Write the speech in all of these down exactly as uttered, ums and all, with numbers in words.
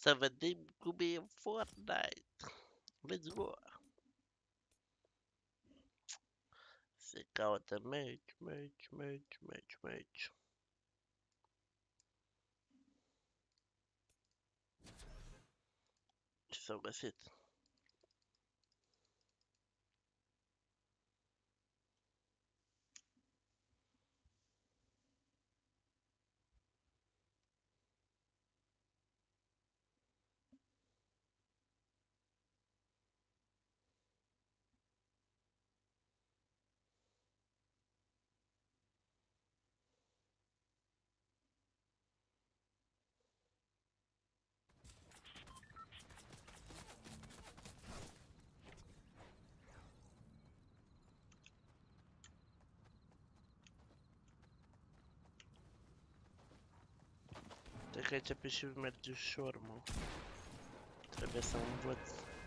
Să vedem cum e în Fortnite. Let's go. Se caută meci, meci, meci, meci, meci. Ce s-au găsit? Cred că începe și merge ușor, mă. Trebuie să învăț.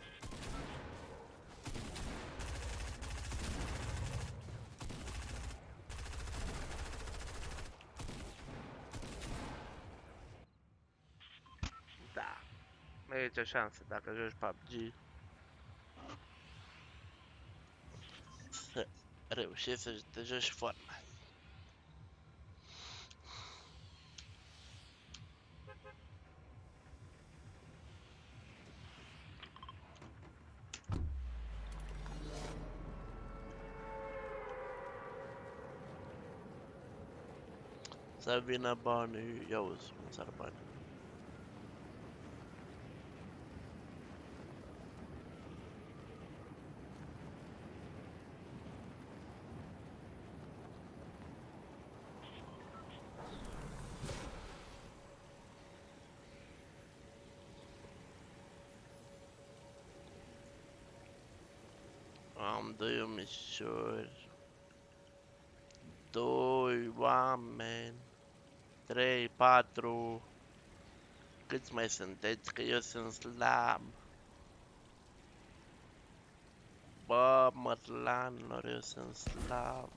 Da. Nu e nicio șansă dacă joci P U B G să reușești să te joci Fortnite. Să vină banii, ia uzi, cum sar bani. Am doi omișori, doi oameni, trei, patru. Câți mai sunteți? Că eu sunt slab. Bă, mărlanilor, eu sunt slab.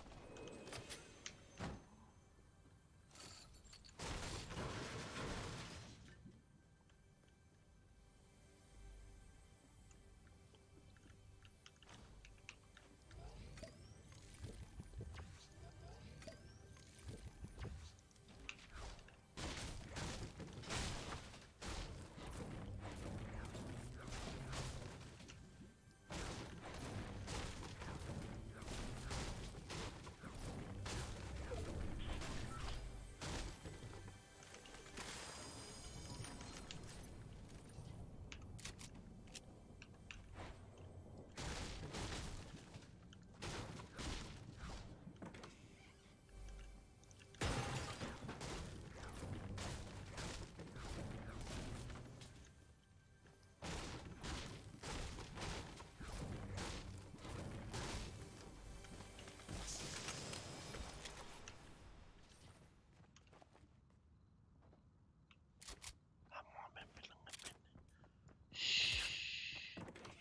Am oameni pe lângă mine. Șșș.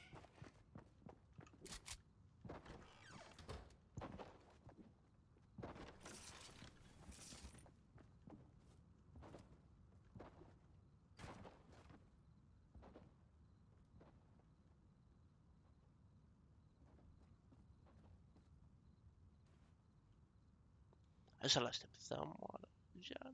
Așa l-aștept să moară. Jean.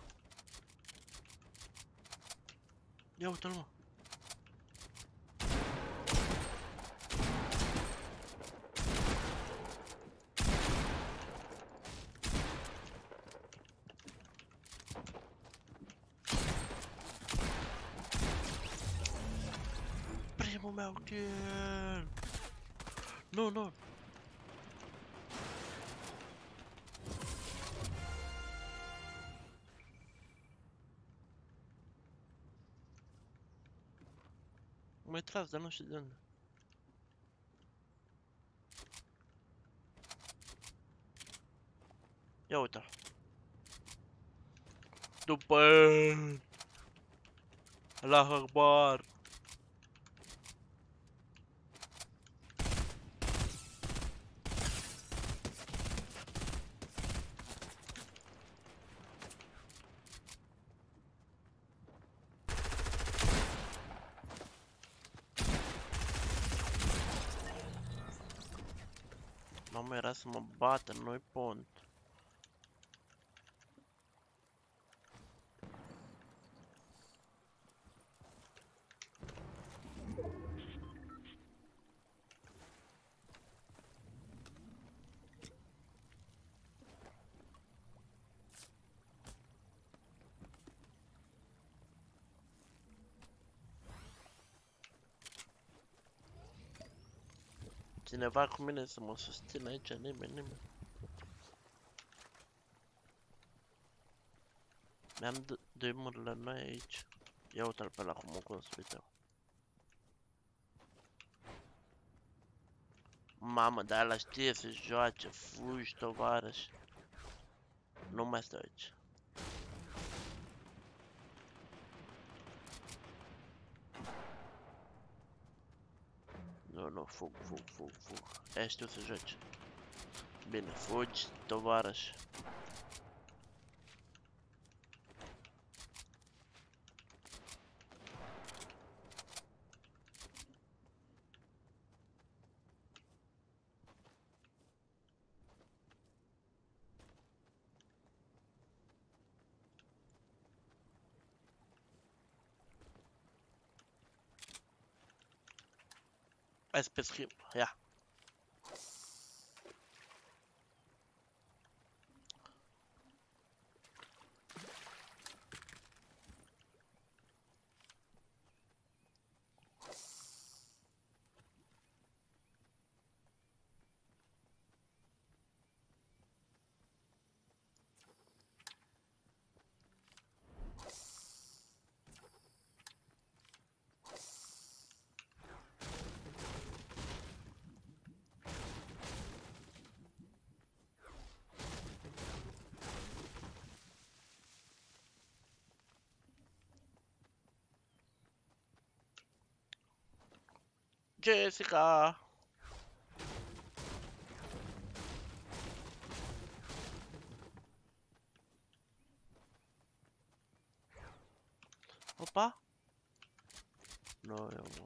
Ia uite-l, mă. capul meu, kill! Nu, nu! M-ai tras, dar nu știu de unde. Ia uite-l. După el! Allah Akbar! Mamă, era să mă bată, nu-i pont. Cineva cu mine să mă susțină aici, nimeni, nimeni. Mi-am dăimurile noi aici. Ia uite-l pe ăla cum o construit-o. Mamă, dar ăla știe să joace, fugi, tovarăș. Nu mai stau aici. Nu, nu, fug, fug, fug, fug. Aia știu să joci. Bine, fugi, tovarăș. Hai să pe schimb, ia. Jessica! Opa! Nu, eu nu.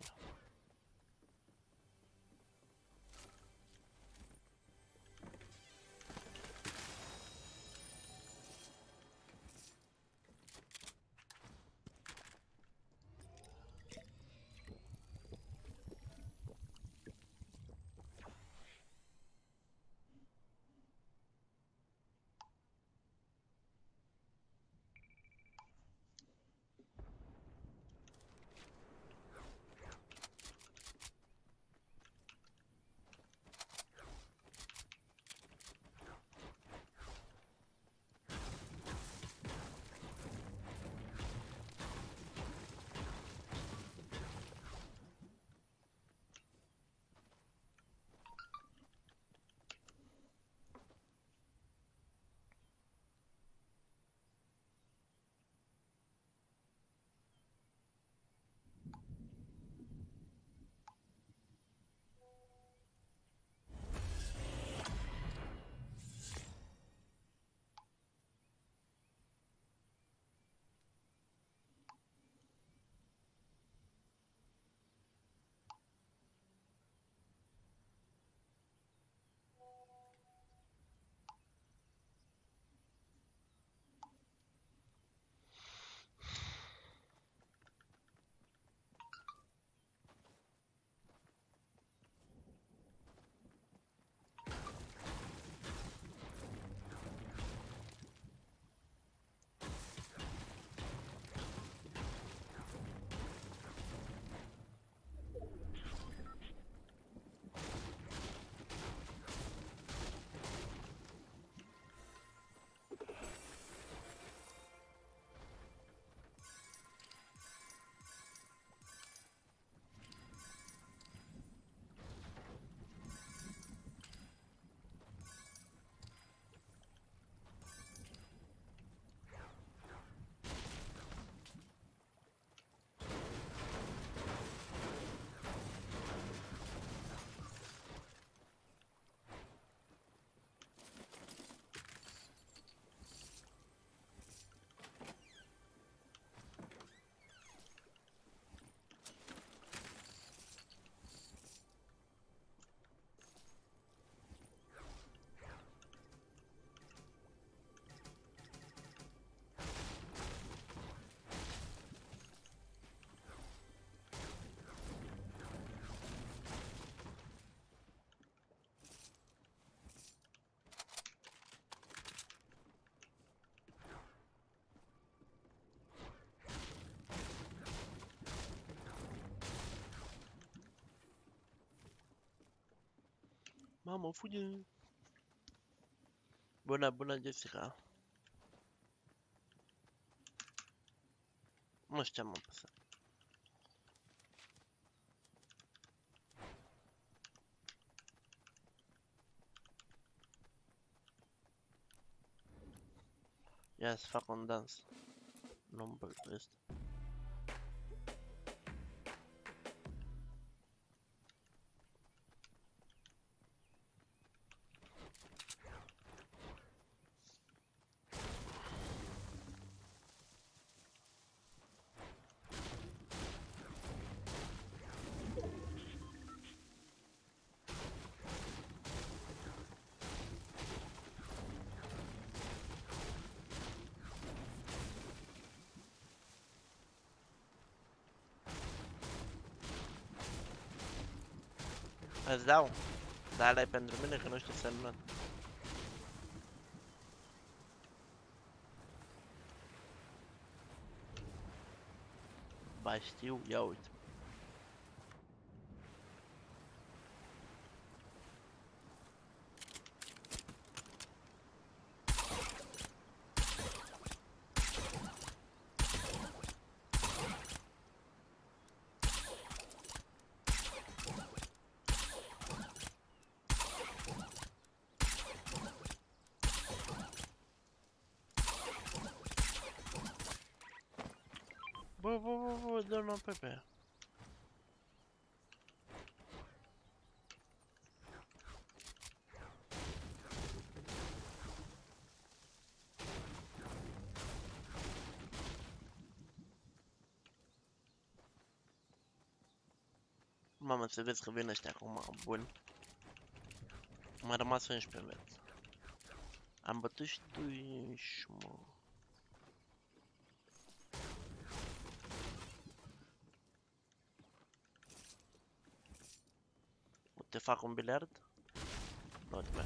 Mamă, fuge! Bună, bună, Jessica. Nu știu ce am apăsat. Ia să fac un dans. Nu-mi plăcut ăsta. Îți dau? Dar ăla e pentru mine că nu știu semnat. Ba știu, ia uite. Bă, bă, bă, bă, dă-l pe pe. Mamă, să vezi că vin ăștia acum, buni. M-a rămas unsprezece viață. Am bătut și tu ești, mă. Te fac un biliard? Nu te merg.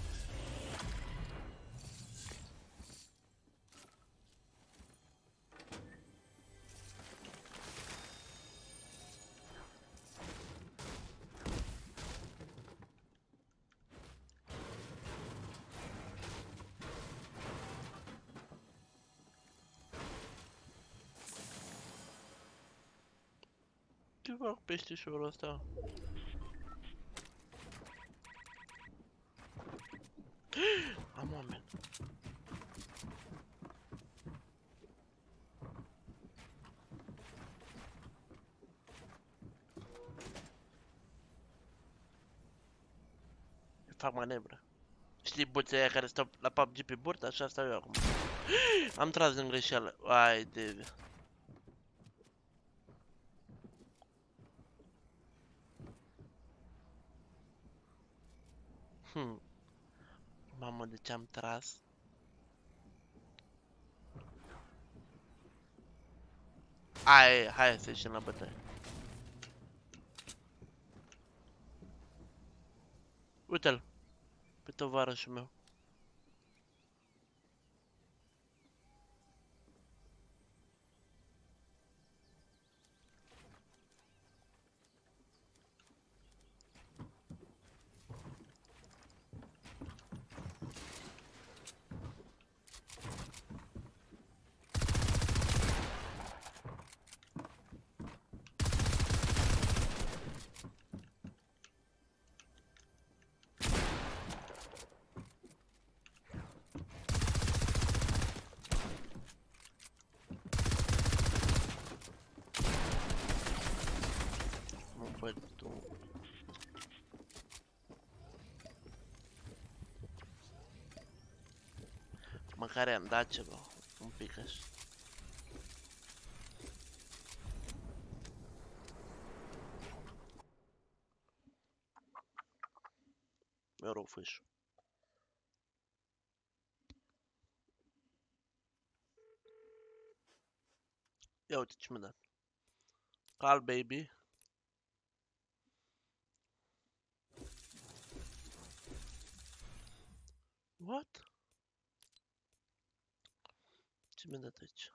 Ce fac peștișorul ăsta? Am oameni. Fac manevră. Știi buții aia care stau la P U B G pe burtă? Așa stau eu acum. Am tras din greșeală. Ai de... Hmm. Mamă, de ce am tras? Hai, hai să ieșim la bătaie. Uite-l. Pe tovarășul meu. Nu văd tu. Măcar i-am dat ceva. Un pic așa. Mi-o rog fâș. Ia uite ce mi-a dat. Call baby. What? Ce mi-a dat aici?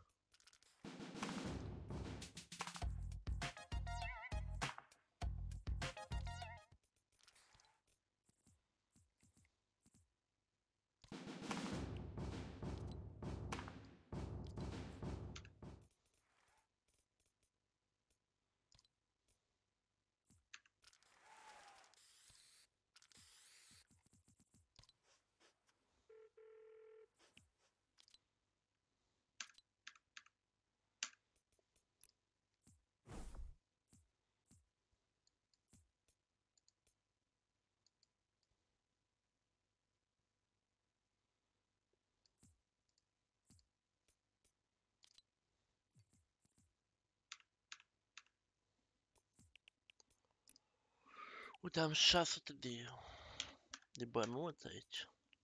Uite, am șase sute de, de bănuți aici.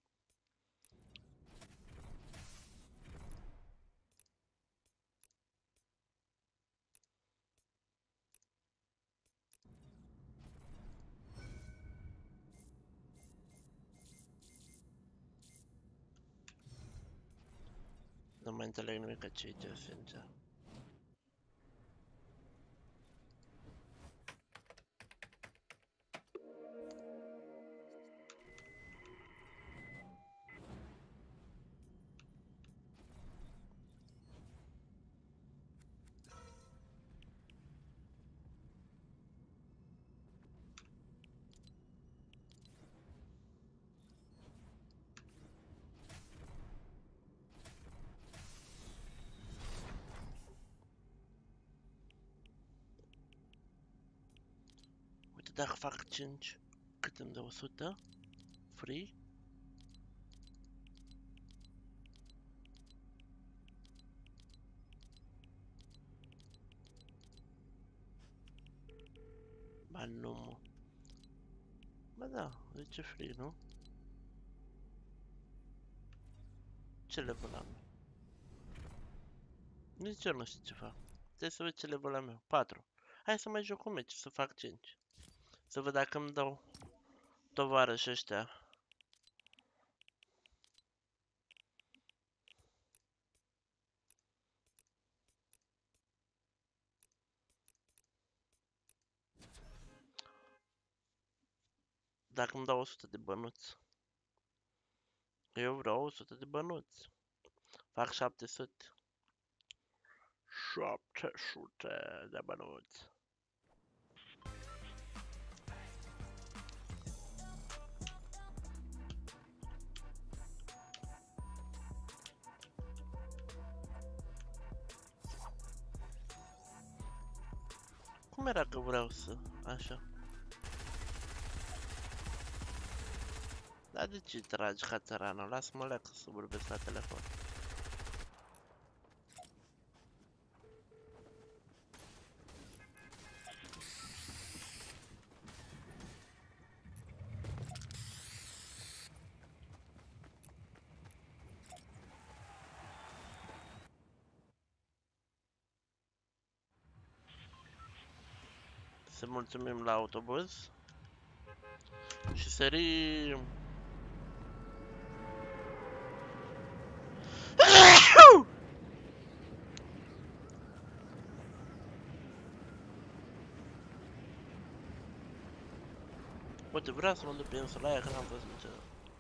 Nu mai înțeleg nimic ce aici, sincer. Uite, dacă fac cinci, cât îmi dă o sută? Free? Ba nu, mă. Ba da, zice free, nu? Ce level am? Nici eu nu știu ce fac. Trebuie să văd ce level am eu. patru. Hai să mai joc un meci, să fac cinci. Să văd dacă îmi dau tovarăși ăștia. Dacă îmi dau o sută de bănuți. Eu vreau o sută de bănuți. Fac șapte sute. șapte sute de bănuți. Cum era că vreau să... așa? Dar de ce tragi ca țăranul? Lasă-mă leacă să vorbesc la telefon. Să mulțumim la autobuz. Și sărim. Uite, vreau să mă duc pe insula aia, că n-am fost niciodată.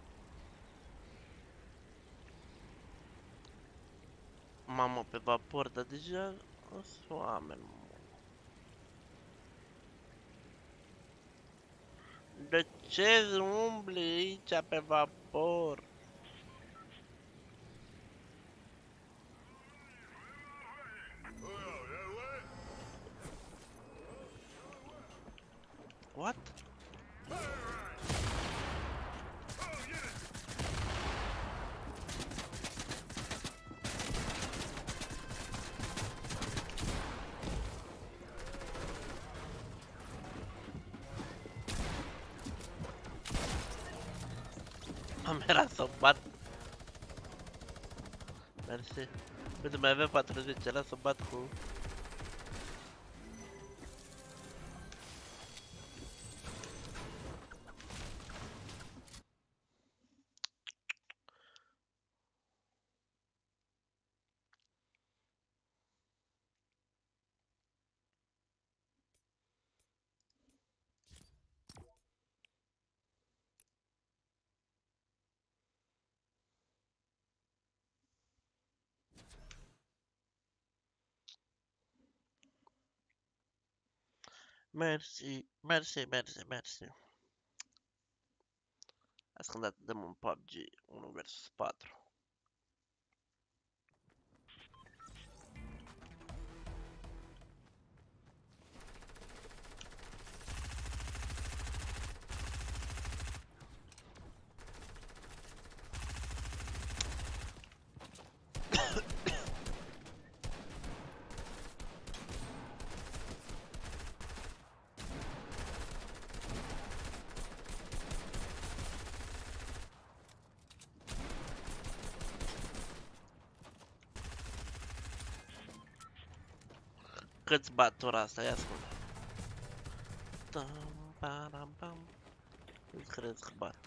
Mamă, pe vapor, dar deja sunt oameni, mă. De ce umbli aici pe vapor? What? Am era să bat. Mersi. Uite, mai avem patruzeci, era să bat cu... Mersi, mersi, mersi, mersi. Ascundat, dăm un P U B G unu versus patru. Câți bat ora asta? Ia spune. Tam, param, pam. Cât crezi că bat?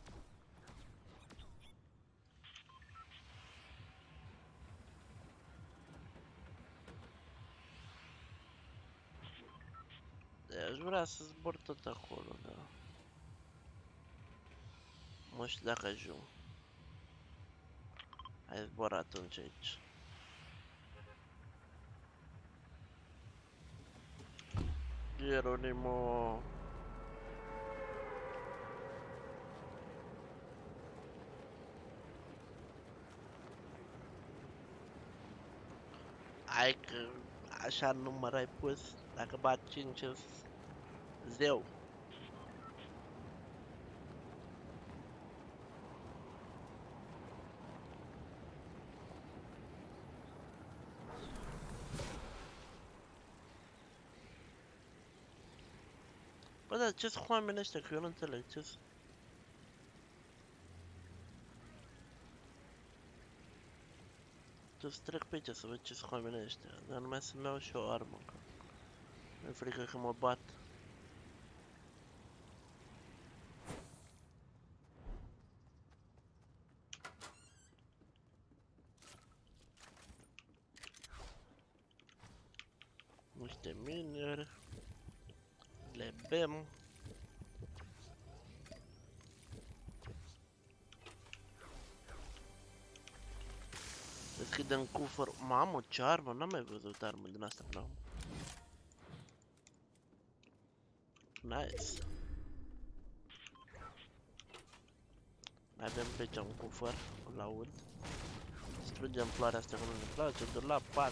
Aș vrea să zbor tot acolo, da. Nu știu dacă ajung. Hai zbor atunci aici. Geronimo. Hai că așa număr ai pus. Dacă bat cinci zeu. Bă, dar ce sunt oamenii ăștia? Că eu nu înțeleg ce sunt. Tu să trec pe aici să văd ce sunt oamenii ăștia. Dar numai să-mi iau și o armă. Mi-e frică că mă bat. Niște mineri. Le bem. Deschidem cufăr. Mamă, ce armă! N-am mai văzut armă din asta până acum. Nice. Mai avem pe aici un cufăr. Îl aud. Strângem floarea asta că nu ne place. De la pat.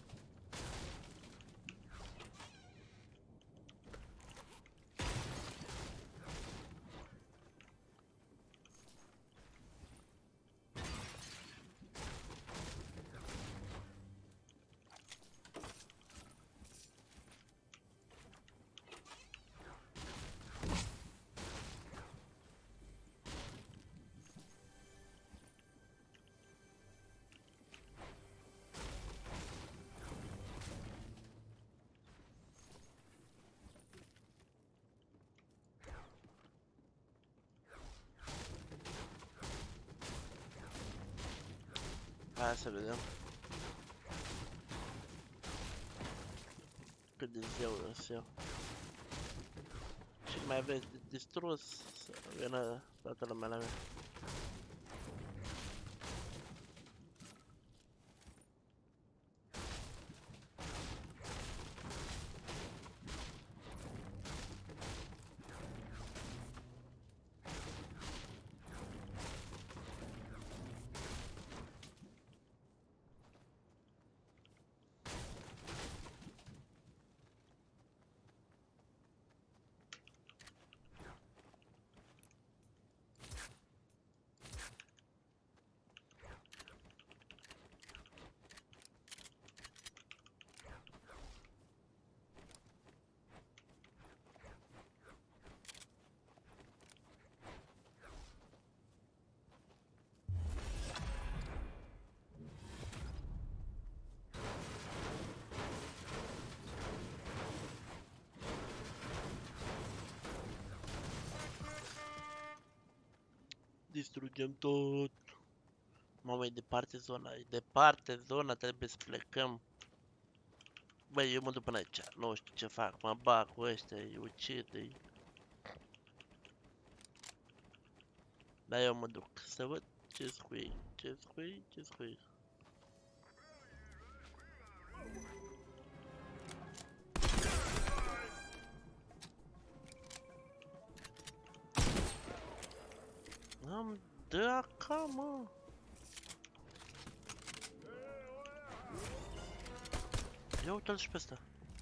Hai să vedem. Cât de zeu îs eu. Și mai aveți de distrus să vină toată lumea la mine. Distrugem tot. Mamă, e departe zona, e departe zona, trebuie să plecăm. Băi, eu mă duc până aici, nu știu ce fac, mă bag cu ăștia, îi ucid, îi... Dar eu mă duc să văd ce-s cu ei, ce-s cu ei, ce-s cu ei. Am de acá, mă. Ia uite-l și pe ăsta.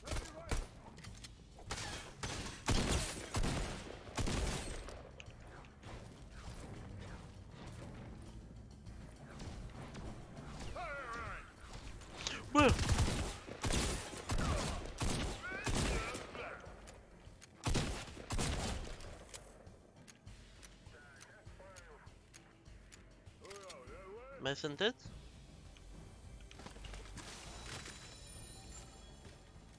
Bă! Mai sunteți?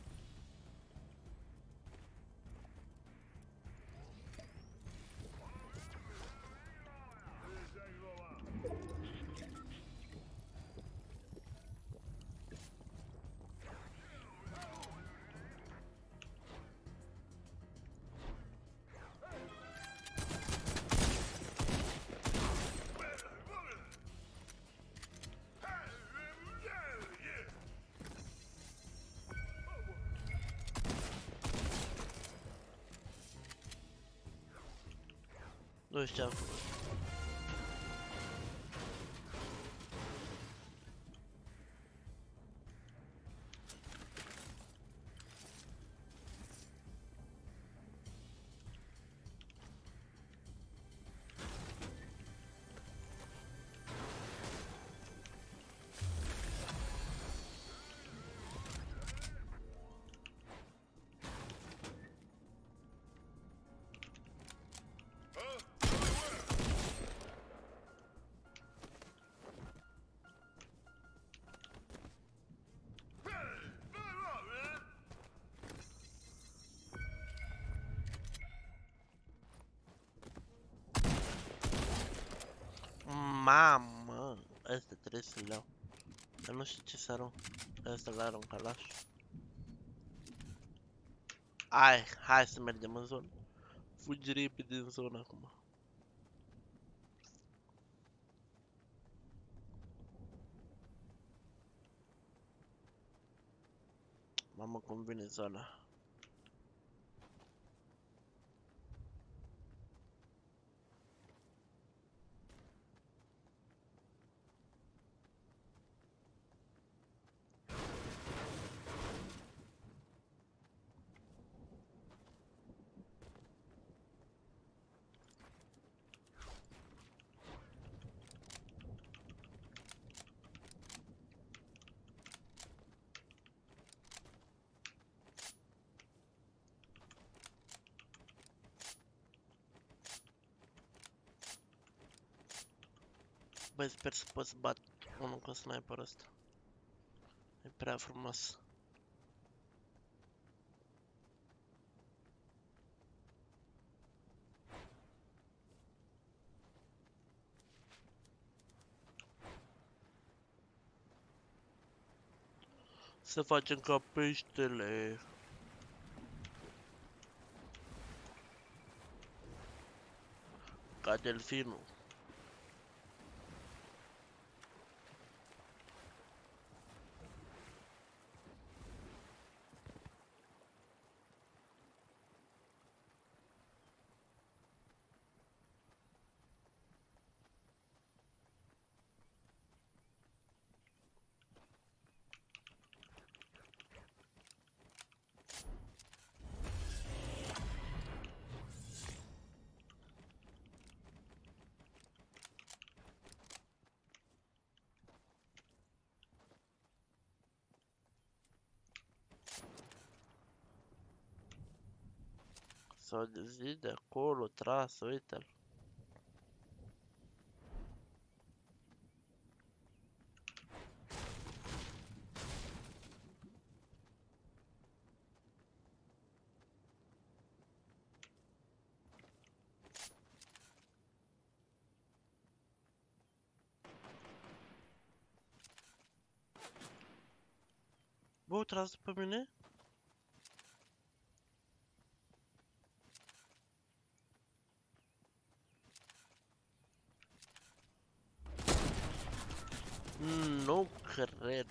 Nu știu ce am făcut. Mamă, ăsta trebuie să-l iau. Dar nu știu ce să arunc. Ăsta l arunc calaș. Hai, hai să mergem în zonă. Fugi repede din zonă acum. Mamă, cum vine zona. Băi, sper să pot să bat unul cu sniperul ăsta. E prea frumos. Să facem ca peștele. Ca delfinul. S-o zi de acolo, tras, uite-l. Bă, o tras după mine? Nu cred.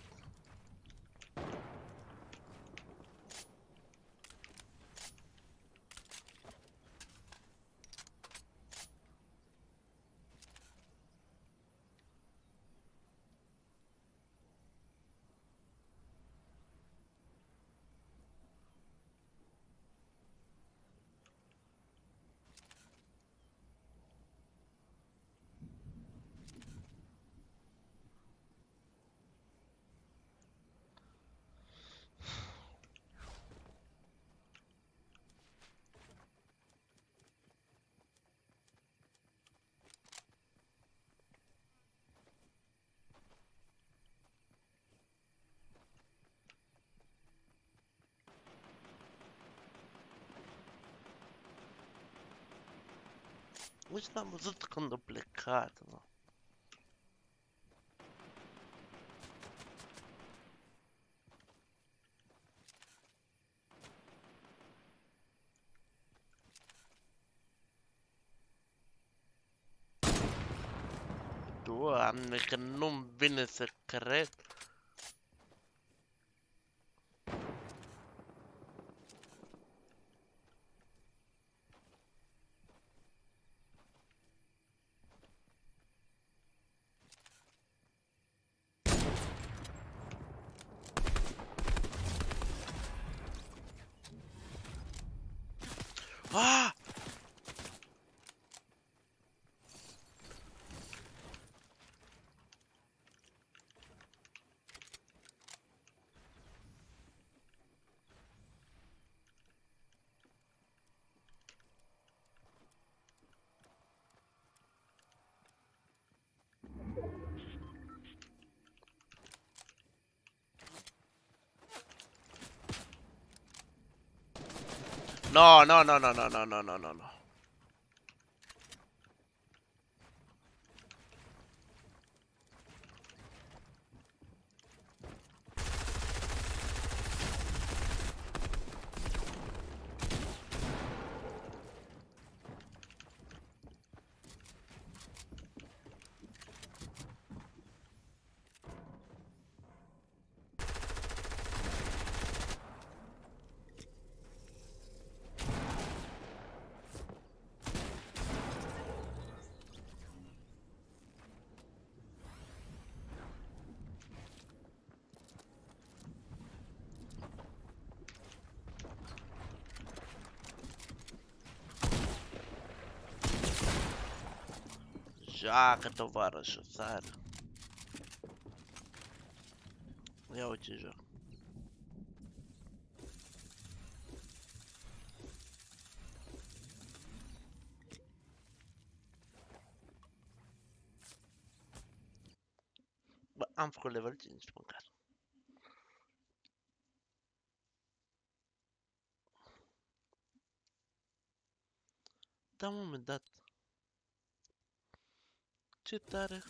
Uite, l-am văzut când a plecat, mă. Doamne, că nu-mi vine să cred. No, no, no, no, no, no, no, no, no, no. Joacă, tovarășul, sare. Ia uite joc. Bă, am făcut level cinci măcar. Da, un moment dat. Ce tare.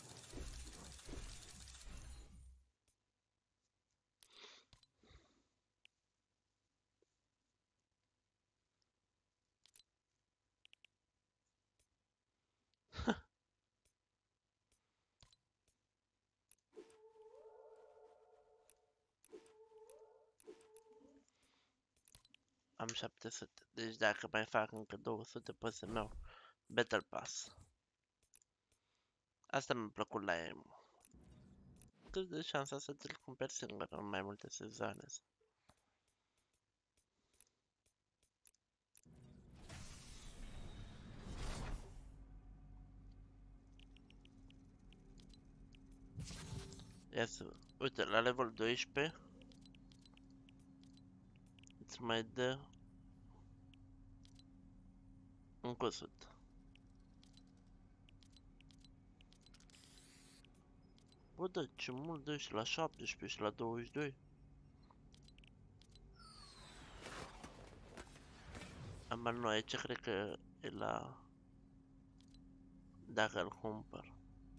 Am șapte sute. Deci dacă mai fac încă două sute pot să-mi iau Battle Pass. Asta mi-a plăcut la emo. Cât de șansa să ți-l cumperi singur în mai multe sezoane. Ia să... Uite, la level doisprezece îți mai dă încă o sută. Bă, da, ce mult dă și la șaptesprezece și la douăzeci și doi. Ama nu, aici cred că e la... Dacă îl cumpăr.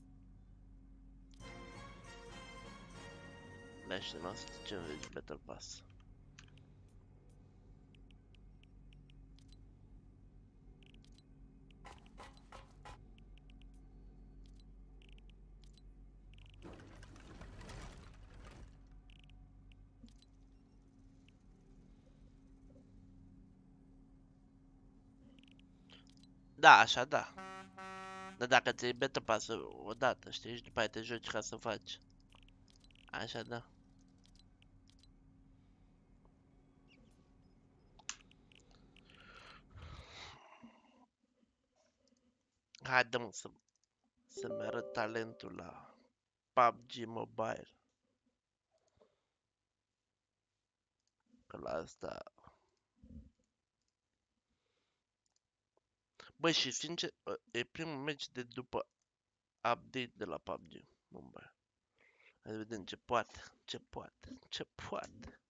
Da, și nouă sute cincizeci Battle Pass. Da, așa da. Dar dacă ți iei Battle Pass odată, știi, și după aia te joci ca să faci. Așa da. Haide mă să, să-mi arăt talentul la P U B G Mobile. Că la asta... Băi, și sincer, e primul meci de după update de la P U B G Mobile. Hai să vedem ce poate, ce poate, ce poate.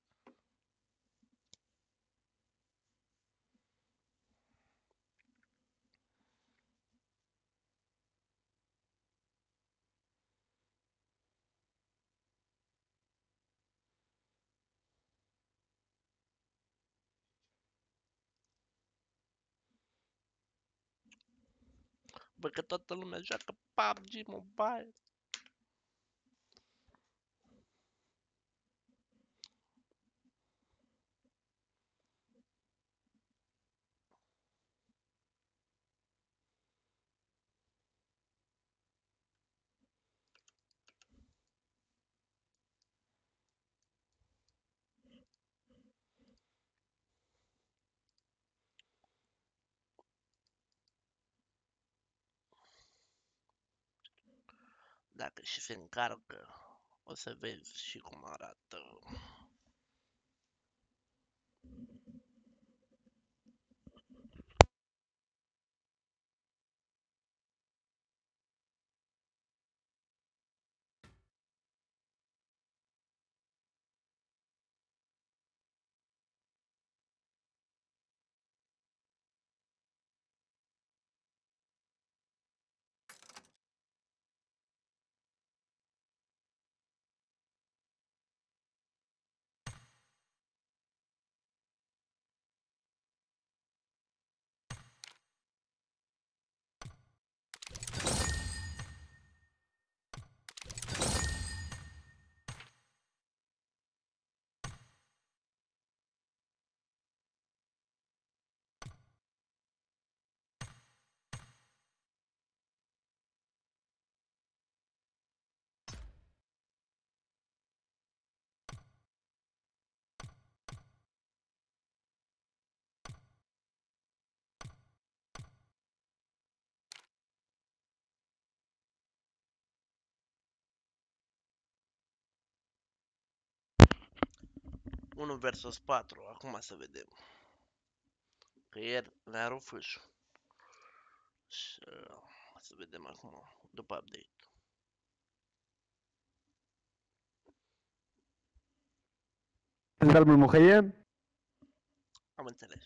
Bă, că toată lumea joacă P U B G Mobile. Dacă și se încarcă, o să vezi și cum arată. unu versus patru, acum să vedem. Că ieri ne-a rupt fâșul. Și uh, să vedem acum, după update. تنزل من المخيم. Am înțeles.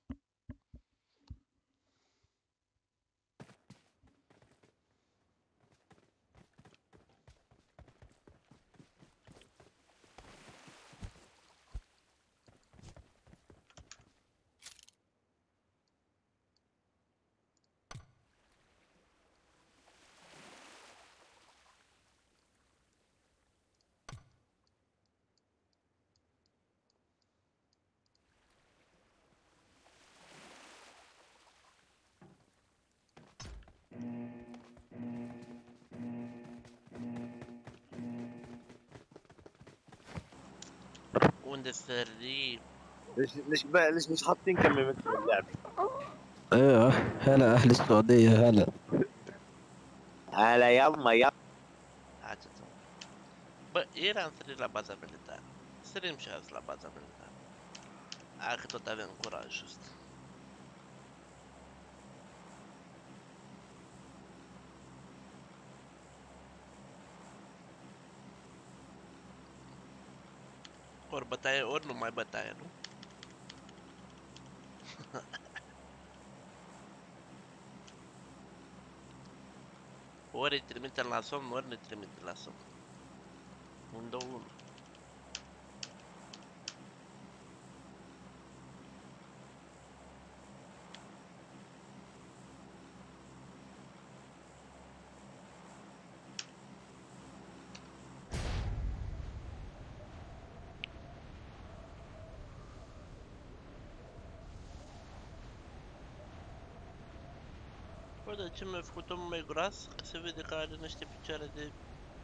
Unde sări? ليش ليش بقى ليش مش حاطين كمامات في اللعبة؟ ايوه هلا اهل السعودية هلا. هلا يما يما. Atâta. Bă, ieri am sărit la baza militară. Sărim și azi la baza militară. Aia că tot avem curajul ăsta. Ori bătaie, ori nu mai bătaie, nu? Ori îi trimitem la somn, ori ne trimitem la somn. Un, două, unu. Bă, de ce mi-a făcut omul mai gras? Că se vede că are niște picioare de...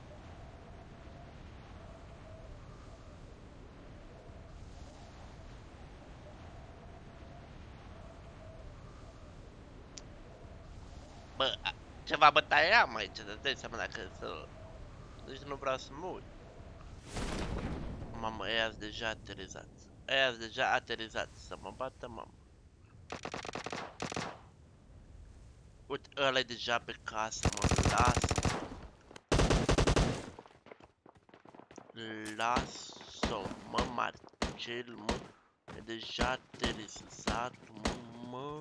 Bă, a- ceva bătaie am aici, de dai seama dacă să... Deci nu vreau să mă uit. Mamă, ăia deja aterizați. Ăia deja aterizați, să mă bată, mamă. Uite, ăla e deja pe casă, mă, lasă. Lasă, mă, Marcel, mă. E deja aterizat, mă, mă.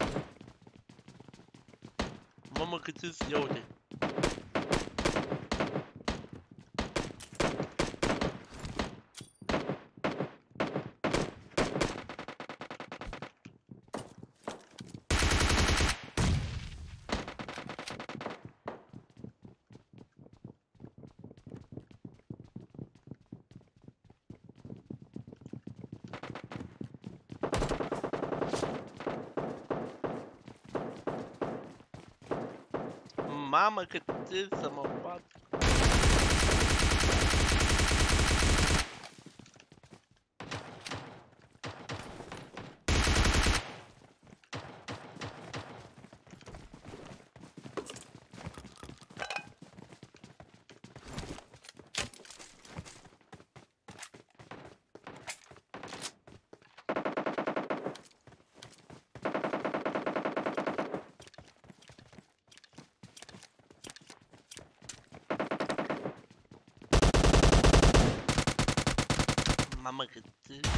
Mamă, cât îți ia, uite. Mamă, cât îți să mă bat. Mamă, cât îți...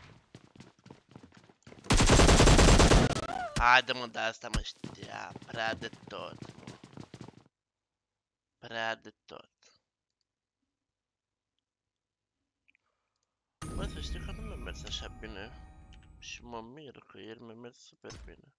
Haide, mă, dar asta mă știa. Prea de tot, mă. Prea de tot. Bă, să știi că nu mi-a mers așa bine. Și mă mir că ieri mi-a mers super bine.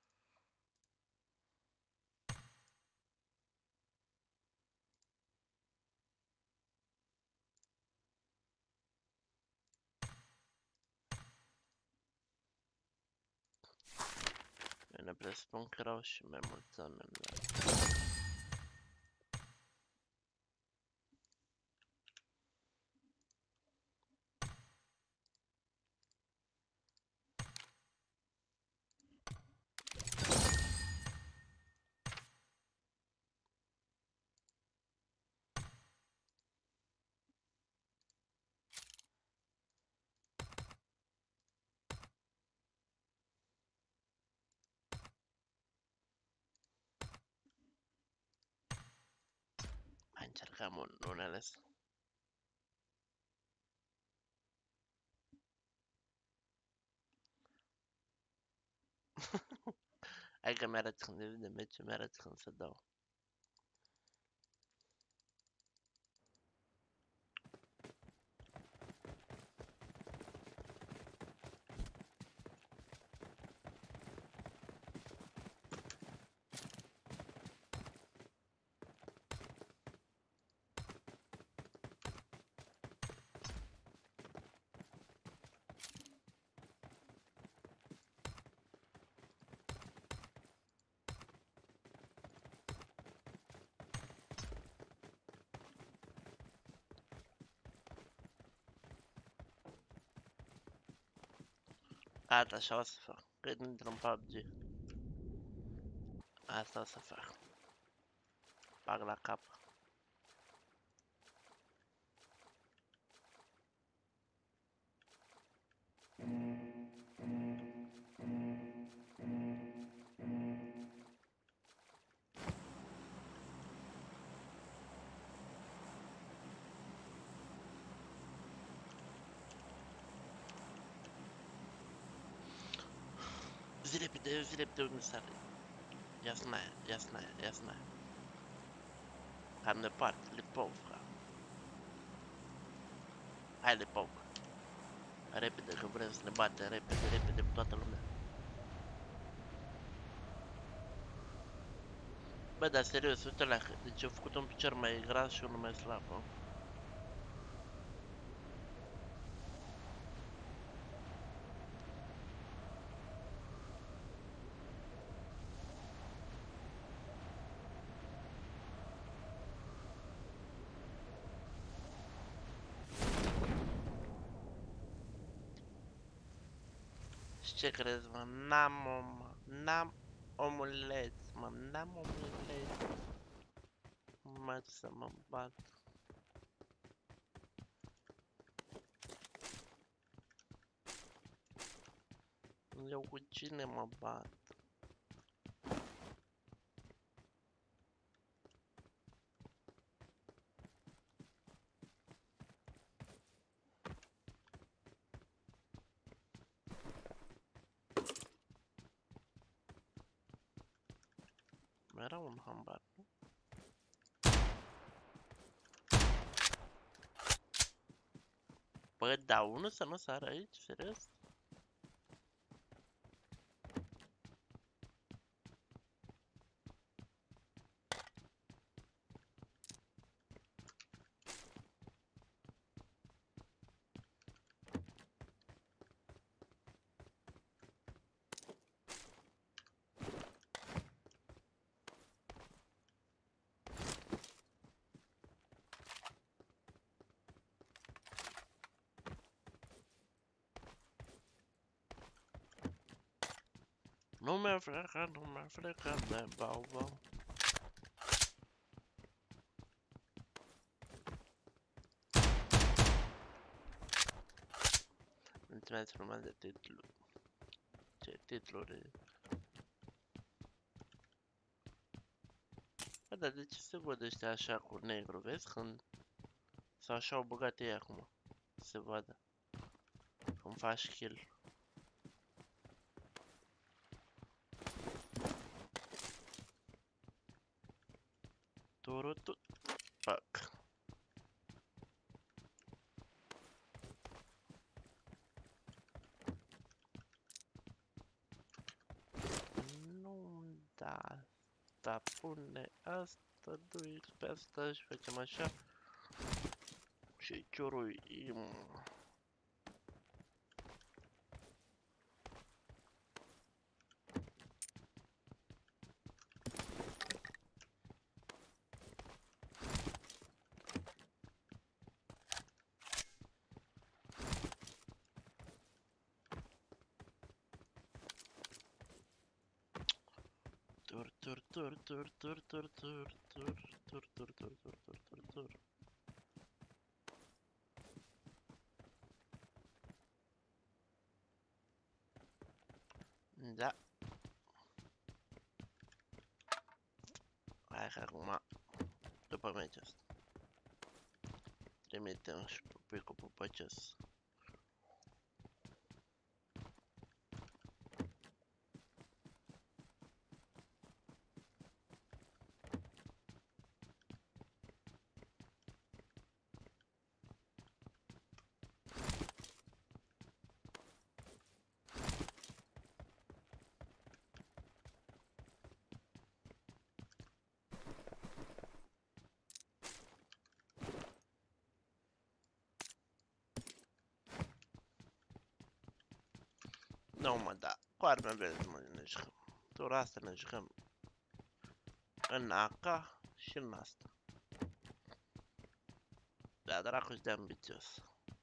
Eu ne presupun că erau și mai mulți oameni, da. cam un, unele. Hai că mi-arăt când devine meci, mi-arăt când să dau. Gata, așa o să fac. Când intru în P U B G. Asta o să fac. Bag la cap. Zi repede, zi repede unde sare. Ia snaia, ia snaia, ia snaia. Cam departe, Lipovka. Hai Lipovka. Repede, că vrem să ne batem repede, repede cu toată lumea. Bă, dar serios, uite la că, deci au făcut un picior mai gras și unul mai slab, nu? Și ce crezi, mă? N-am om, mă. N-am omuleț, mă. N-am omuleț. Mă, să mă bat. Eu cu cine mă bat? Era un hambar, nu? Bă, da, unul să nu sară aici, serios? Nu mi-a frecat, nu mi-a frecat de bau-bau. Mulțumesc frumos de titlu. Ce titluri? Bă, dar de ce se văd ăștia așa cu negru, vezi? Când... Sau așa au băgat ei acum. Se vadă. Când faci kill. Turutu. Fuck. Nu, da. Da, pune asta, doi pe asta și facem așa. Și ciuruim. Tur tur tur tur tur tur tur tur tur tur tur tur tur tur tur. Da. Hai că acum, după meciul ăsta. Trimitem și pupicul pupăcios. Nu mă, da, cu arme vezi mă, ne jucăm. Tura asta ne jucăm în A K și în asta. Da, dracu-și de ambițios.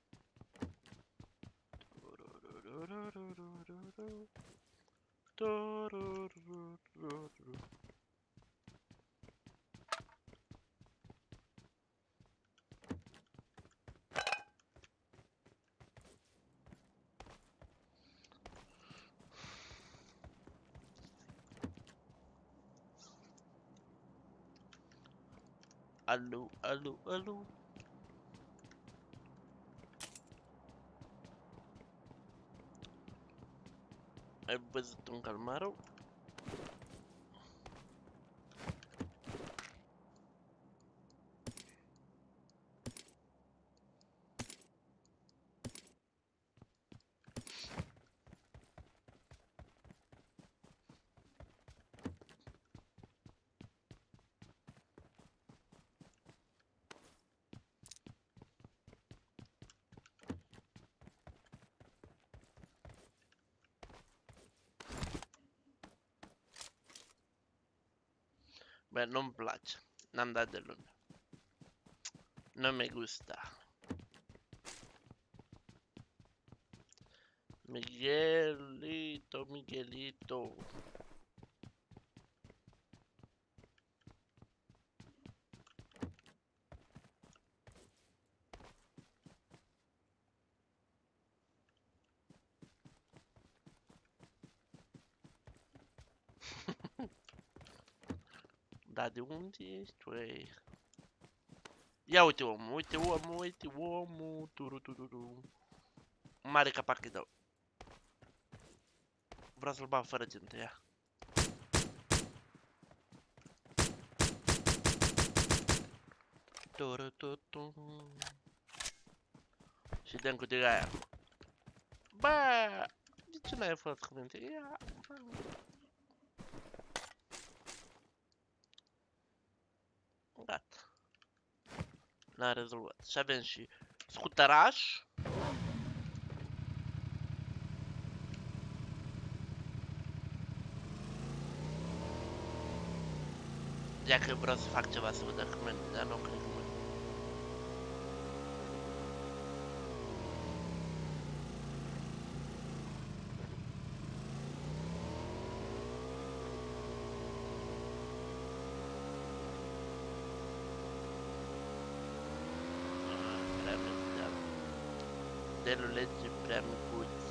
Alo, alo, alo. Ai văzut un calmarou? Bă, nu-mi place. N-am dat de lume. Nu mi gusta. Miguelito, Miguelito. Da, de unde ești, uei? Ia uite omul, uite omul, uite omul. Turu, turu, turu. Mare capac îi dau. Vreau să-l bag fără țintă, ia. Turu, turu, turu. Și dăm cu tigaia aia. Bă, de ce n-ai fost cuvinte? Ia. Gata. N-a rezolvat. Și avem și scuteraș. Ia că vreau să fac ceva să văd dacă merge, dar nu cred că merge. Prea mic, da. Delulețe prea micuți.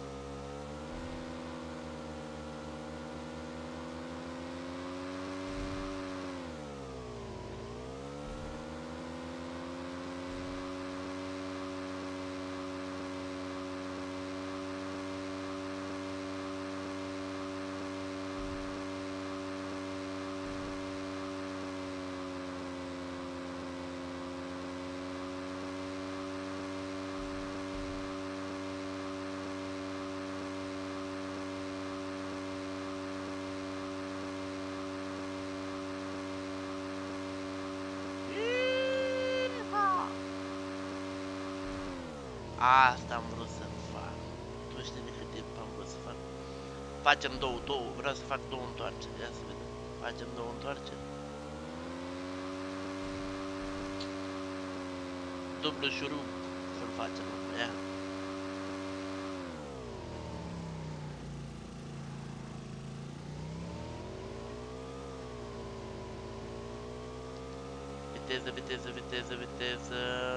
Asta am vrut să fac. Tu știi de cât timp am vrut să fac. Facem două, două, vreau să fac două întoarceri, ia să vedem. Facem două întoarceri. Dublu șurub să-l facem, ia. Viteză, viteză, viteză, viteză.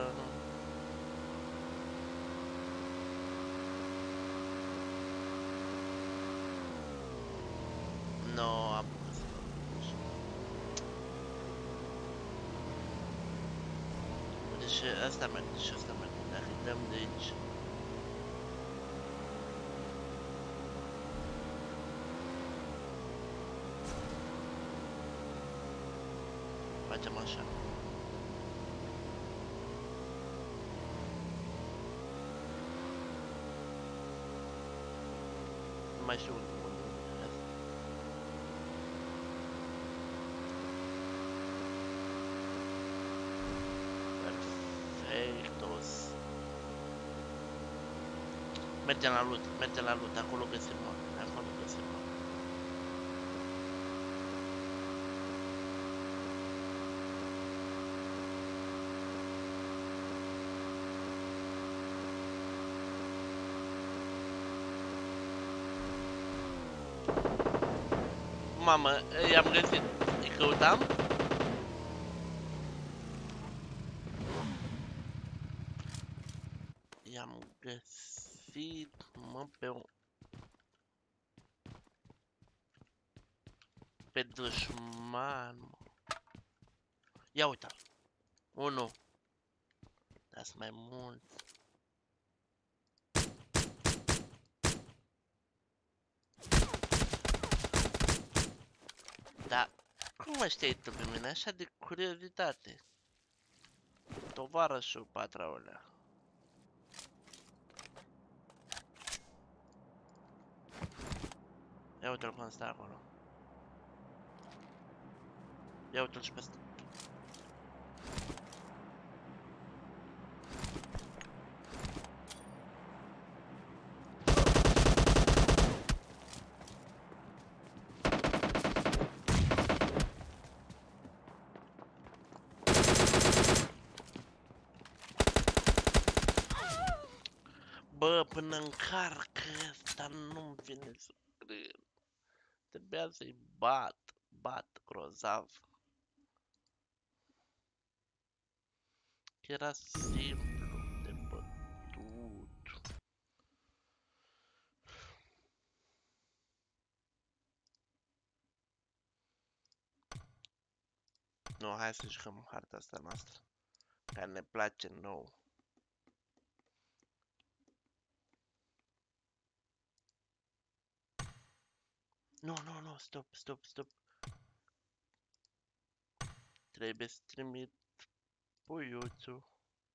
No, am să fac. Uite și Și asta merge, și asta merge. Dacă îi dăm de aici. Facem așa. Nu mai știu unde unde. Perfectos. Mergem la loot, mergem la loot, acolo găsim mă, acolo găsim mă. Mamă, i-am găsit, îi căutam. I-am găsit, mă, pe un... Pe dușman, mă. Ia uita-l. Unu. Dar sunt mai mulți. Da, cum mă știi tu pe mine? Așa de curiozitate. Tovarășul patraulea. Ia uite-l cum stă acolo. Ia uite-l și pe ăsta. Bă, până încarcă ăsta nu-mi vine să cred. Trebuia să-i bat, bat grozav. Era simplu de bătut. Nu, hai să jucăm harta asta noastră, care ne place nou. Nu, nu, nu, stop, stop, stop. Trebuie să trimit puiuțul.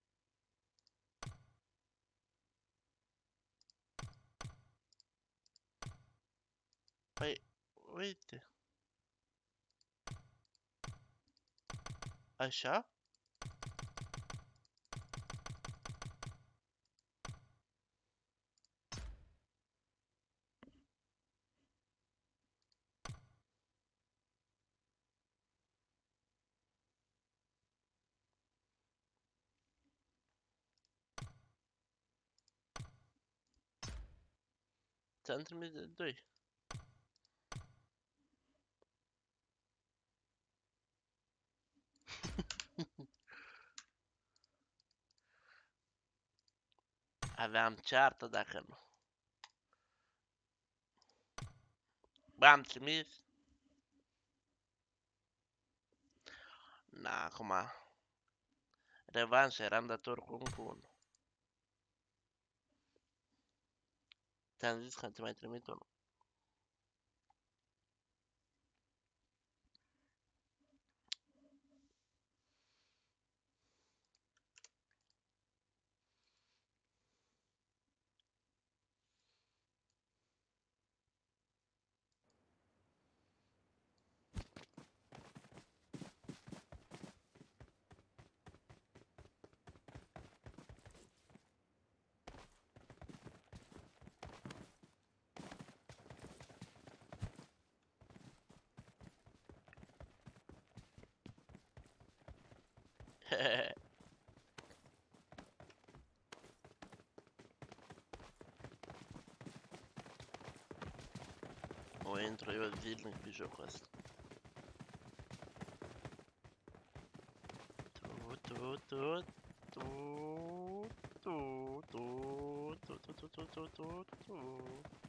Păi, uite. Așa? Ți-am trimis de doi. Aveam ceartă dacă nu. Bă, am trimis. Na, acum. Revanșă, eram dator cu încă unul. Ți-am zis că ți mai trimit unul. O intru eu zilnic pe jocul ăsta. Tu, tu, tu, tu, tu, tu, tu, tu, tu, tu, tu, tu, tu.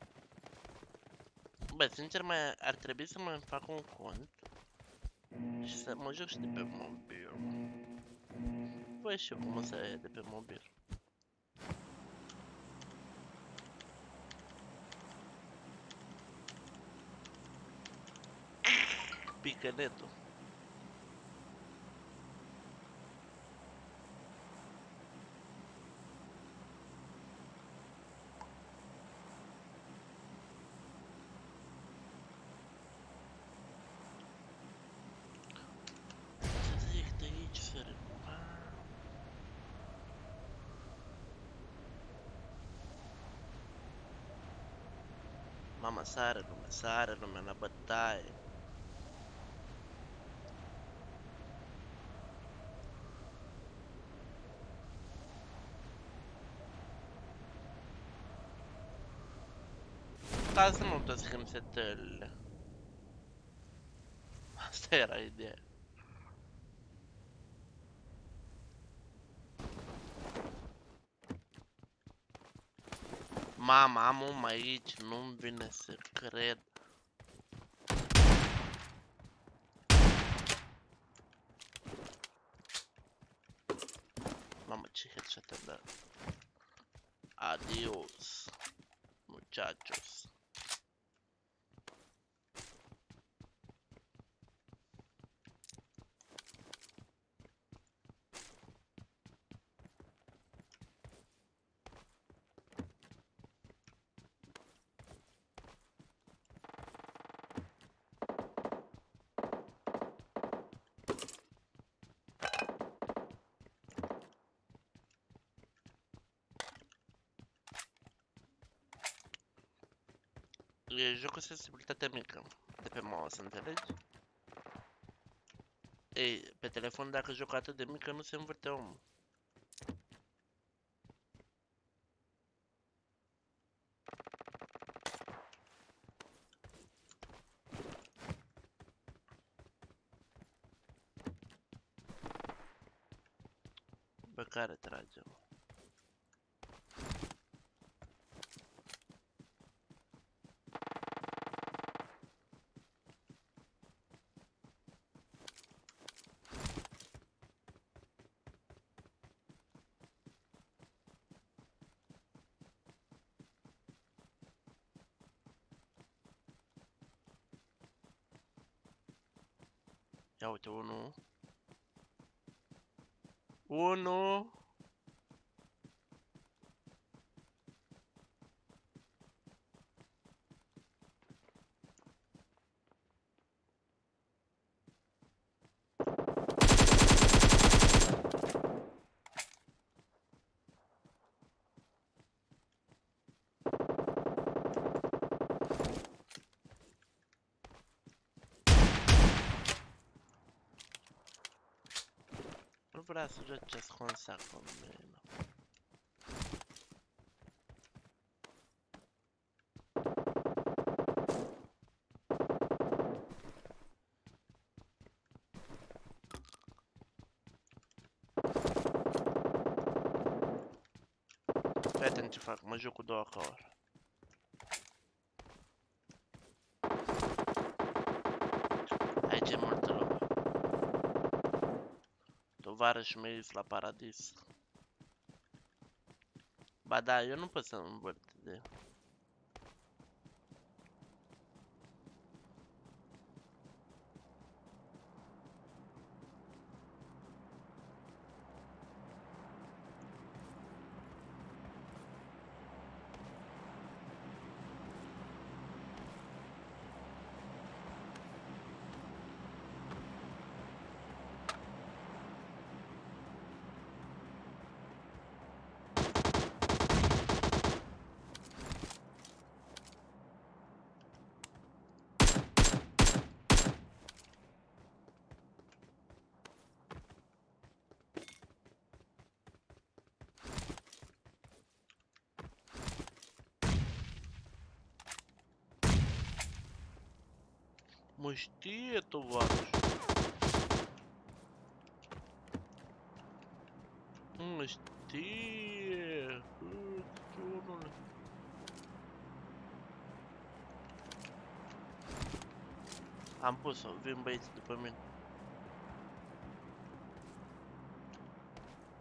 Bă, sincer, mai ar trebui să mă fac un cont și să mă joc și de pe mobil. văd și eu cum o să ia de pe mobil. Pică netul. Să zic de aici, sără. Mama, sare lumea, sare lumea la bătaie. Ca să nu tot schimb setările. Asta era ideea. Mama, am om aici, nu-mi vine să cred. Mamă, ce headshot am dat. Adios, muchachos. E joc cu sensibilitate mică de pe mouse, înțelegi? Ei, pe telefon dacă joc atât de mică nu se învârte omul. Pe care tragem? Ia uite, unu. Unu. Nu vrea să joci ascunsa cu mine. Fii atent ce fac, mă joc cu două cauri. Aici e multă lume. Tovarășii mei la paradis. Ba da, eu nu pot să învârt de... Mă știe, tovarăș. Mă știe. Ciunule. Am pus-o, vin băieții după mine.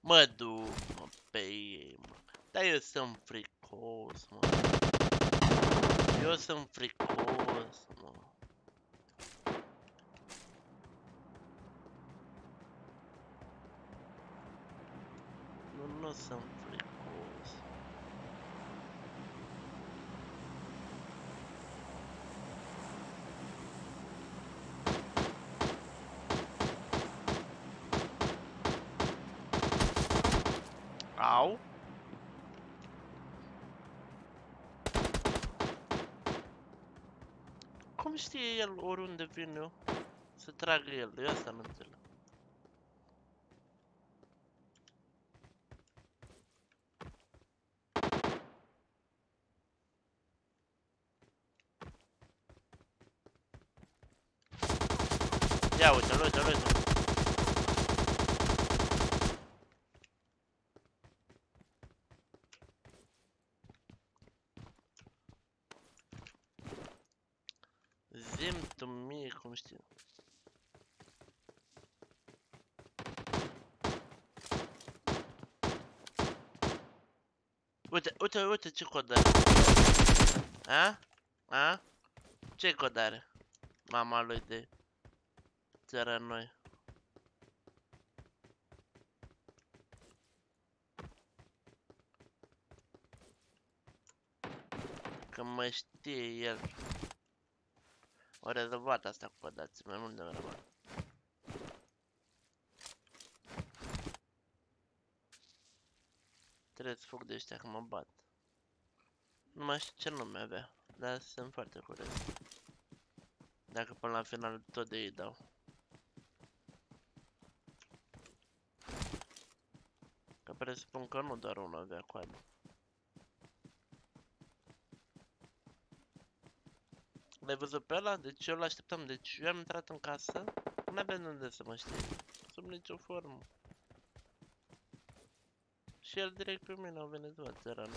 Mă duc, mă, pe ei, mă. Dar eu sunt fricos, mă. Eu sunt fricos, mă. Nu, nu sunt fricos. Au? Cum știe el oriunde vin eu? Să tragă el, eu asta nu înțeleg. Ia uite-l, uite-l, uite-l. Zi-mi tu mie cum știi. Uite, uite, uite ce cod are. A? A? Ce cod are? Mama lui de țara noi. Că mă știe el. O rezolvat asta cu codații, mai mult de rămân. Trebuie să fug de ăștia că mă bat. Nu mai știu ce nume avea, dar sunt foarte curios. Dacă până la final tot de ei dau. Că presupun că nu doar unul avea coadă. L-ai văzut pe ăla? Deci eu l-așteptam, deci eu am intrat în casă, nu aveam unde să mă știe, sub nicio formă. Și el direct pe mine a venit, bă, țărană.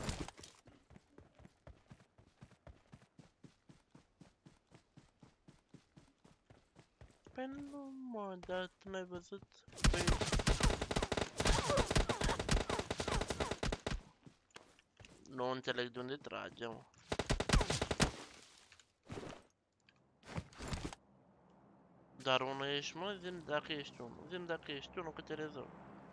Păi nu, mă, dar tu n-ai văzut? Păi... Nu înțeleg de unde trage, mă. Dar unul ești, mă, zi-mi dacă ești unul, zi-mi dacă ești unul că te rezolv.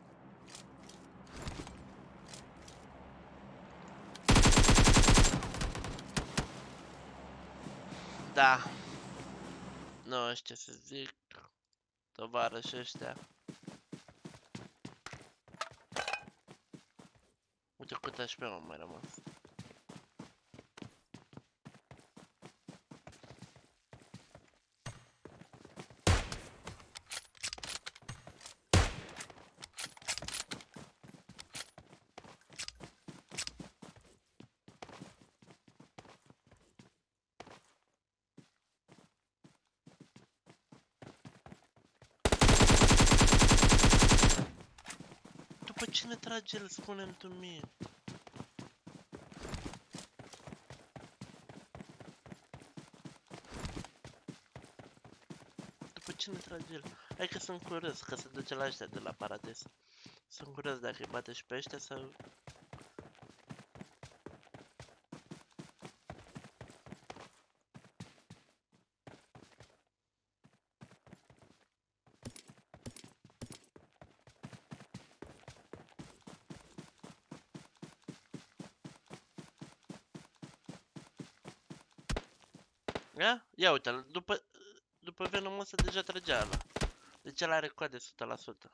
Da. Nu știu ce să zic, tovarăși ăștia. Uite cât H P m-a mai rămas. După cine trage el, spune-mi tu mie. După cine trage el? Hai că sunt curios, că se duce la ăștia de la Parades. Sunt curios dacă îi bate și pe ăștia sau... Ia? Ia uite-l, după... După Venom ăsta deja trăgea ăla. Deci ăla are coade o sută la sută.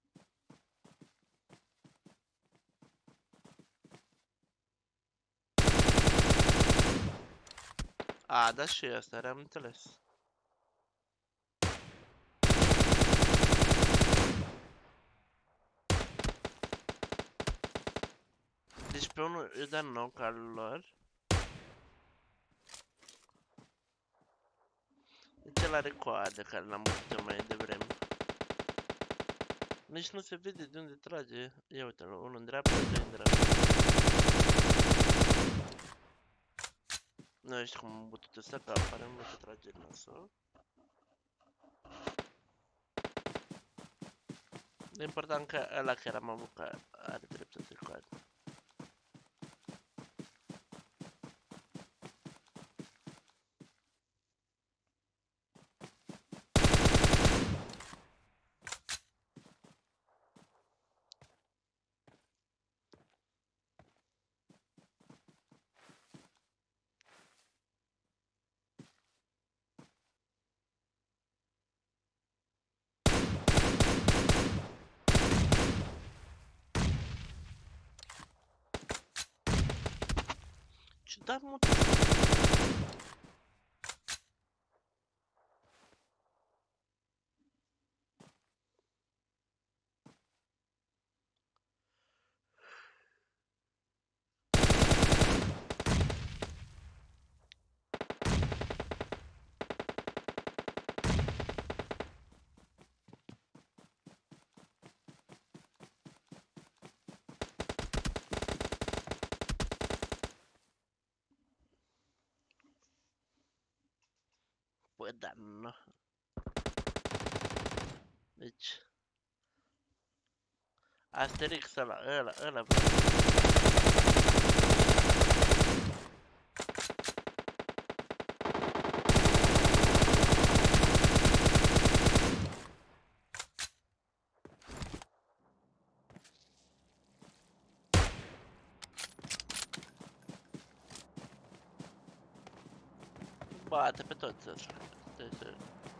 A, da și asta, am înțeles. Deci pe unul îi dă knock al lor. Deci ăla are coade care l-am văzut eu mai devreme. Nici nu se vede de unde trage. Ia uite-l, unul în dreapta, doi în dreapta. Nu știu cum am putut ăsta, că aparent nu se trage din nasol. E important că ăla care am avut că are dreptate cu asta. Ciudat, mă. Păi, dar nu. Deci... Asterix ăla, ăla, ăla vreau. Bate pe toți ăsta. Deci...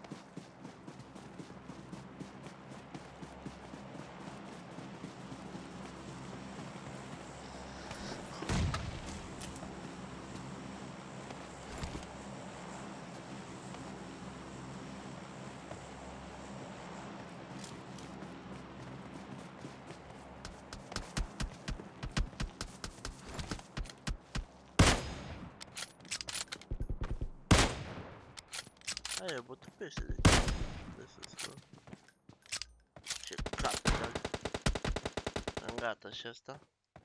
Aia e botul pește, deci... De să scot. Ce capital. Am gata și asta.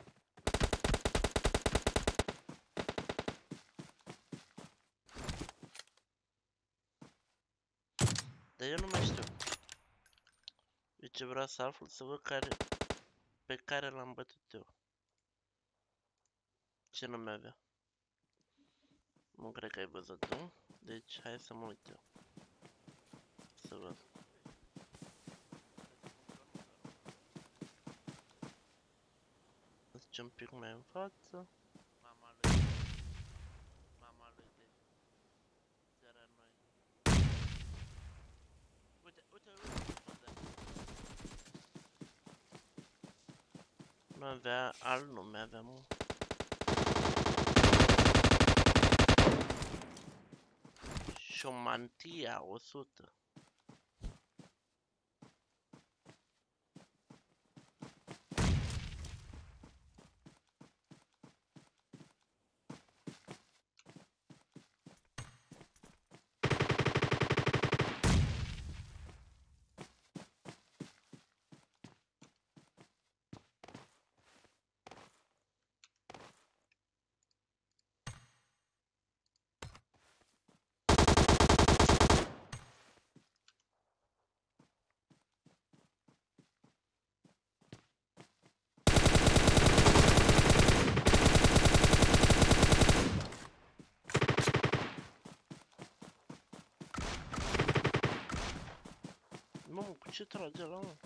Dar eu nu mai știu. De ce vreau să aflu, să văd care... Pe care l-am bătut eu. Ce nume avea? Nu cred că ai văzut tu. Deci, hai să mă uit eu. Să văd. Deci un pic mai în față. Mama lui. Mama lui de țara noi. Uite, uite, uite. Nu avea alt nume, avea mă. Șomantia o sută. Mamă, cu ce trage ăla, mă?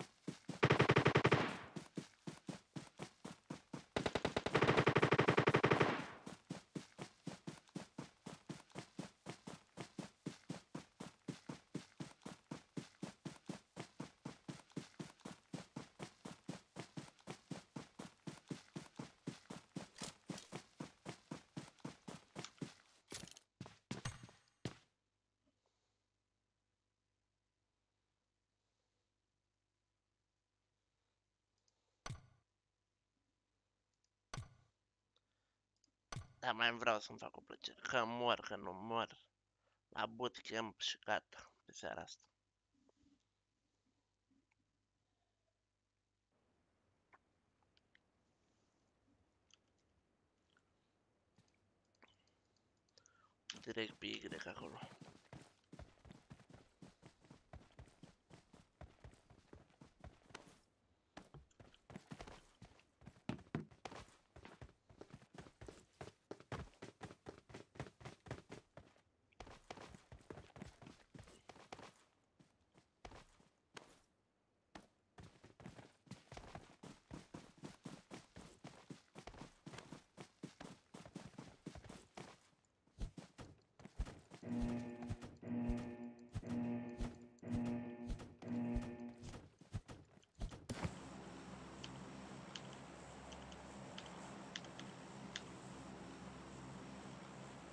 Dar mai vreau să-mi fac o plăcere. Că mor, că nu mor. La bootcamp și gata. Pe seara asta. Direct pe Y acolo.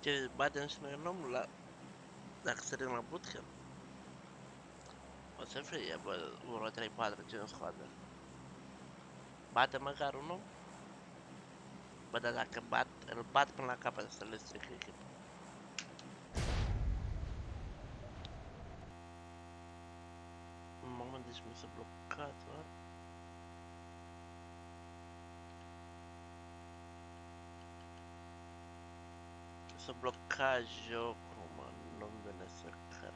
Ce batem și noi în om la... Dacă sărim la bootcamp. O să fie, bă, unu, trei, patru, cinci scoate. Bate măcar un om? Bă, dar dacă bat, îl bat până la capăt să le stric echipa. În moment deci mi s-a blocat, bă. S-a blocat jocul, mă, nu-mi vine să carne.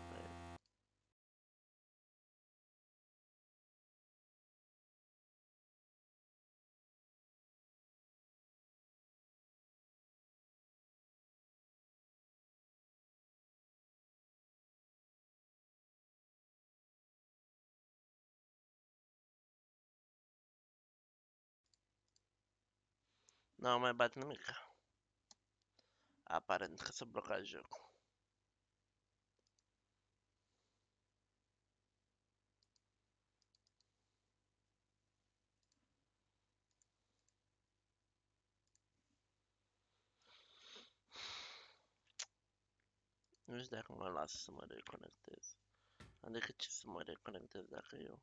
Nu am mai bat nimic. Aparent că s-a blocat jocul. Nu știu dacă mă las să mă reconectez. Adică ce să mă reconectez dacă eu...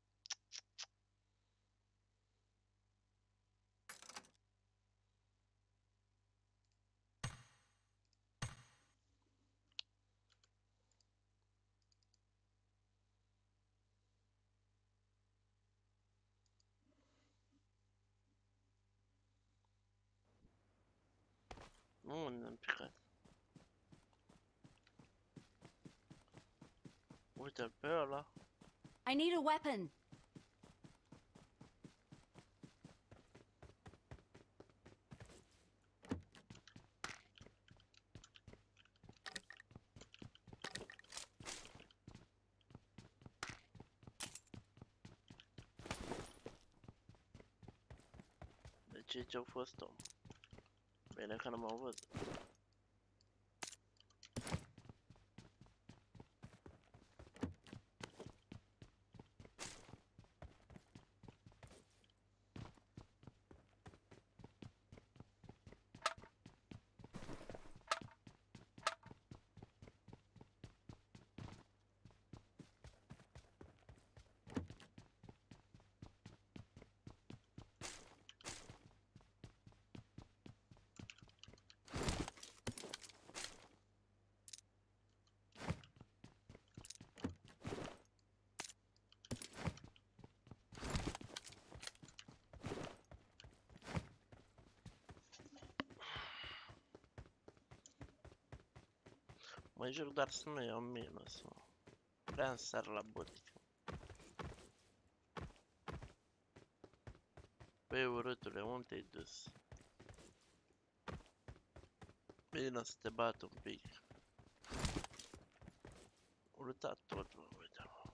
Nu, unde am picat. Uite-l pe ăla. I need a weapon. Deci aici au fost om. Bine că nu m-au văzut. Mă joc doar să nu iau minus, mă. Vreau să sar la bootcamp. Păi urâtule, unde te-ai dus? Bine să te bat un pic. Urâtat tot, mă, uite, mă.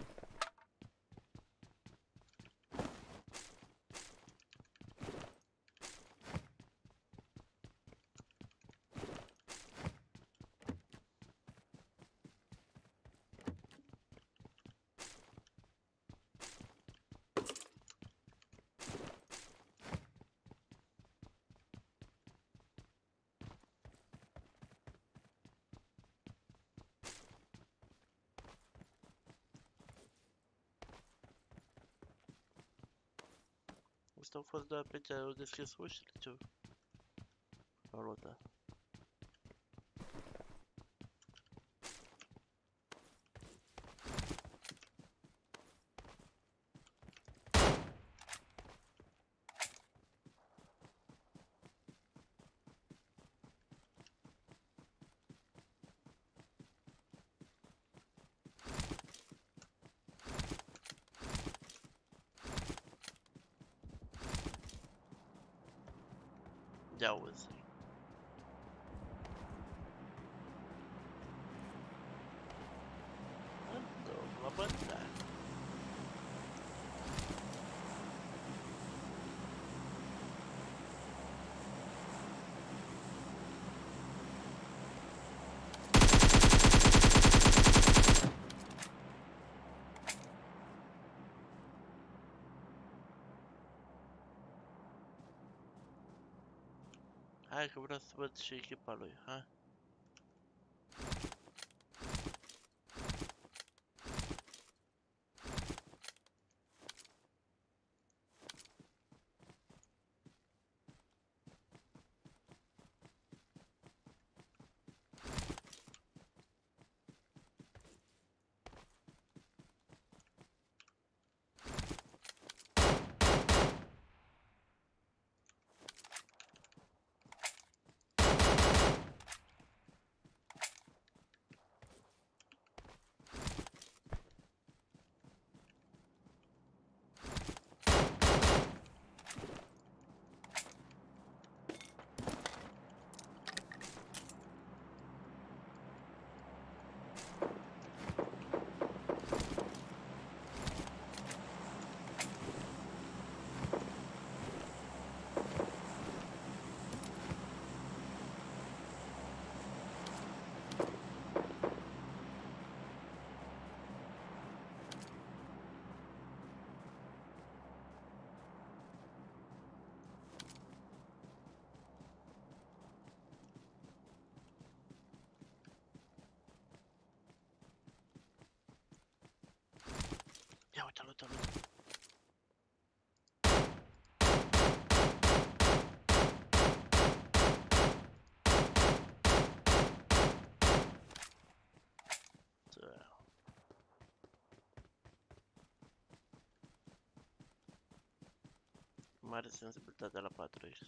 Ăsta au fost doar pe ce au deschis ușile, ce au luat. Ia uzi. La bătaie. Hai că vreau să văd și echipa lui, hai. Mare sensibilitate la patru X.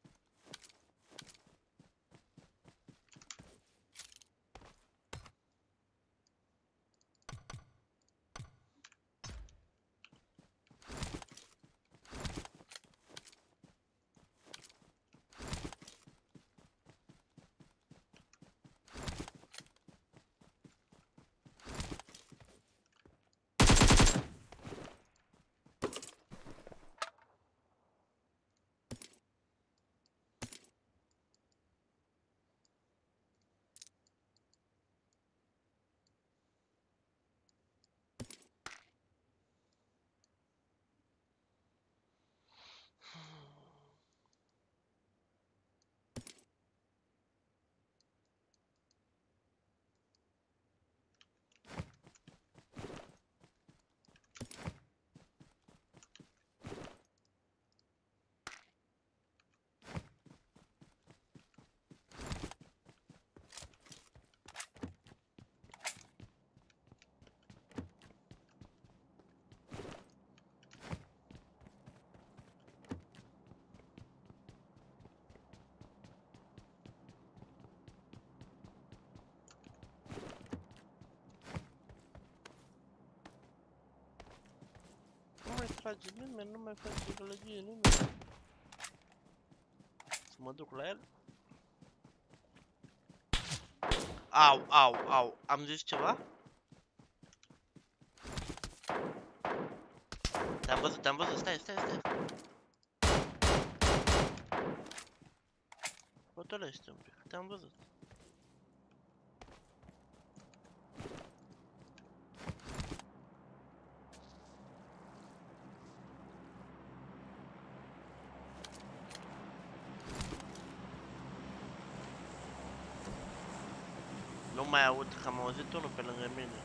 Nu mai trage nimeni, nu mai face gălăgie nimeni. Să mă duc la el? Au, au, au, am zis ceva? Te-am văzut, te-am văzut, stai, stai, stai. Potolește un pic, te-am văzut. Nu mai aud, că am auzit unul pe lângă mine.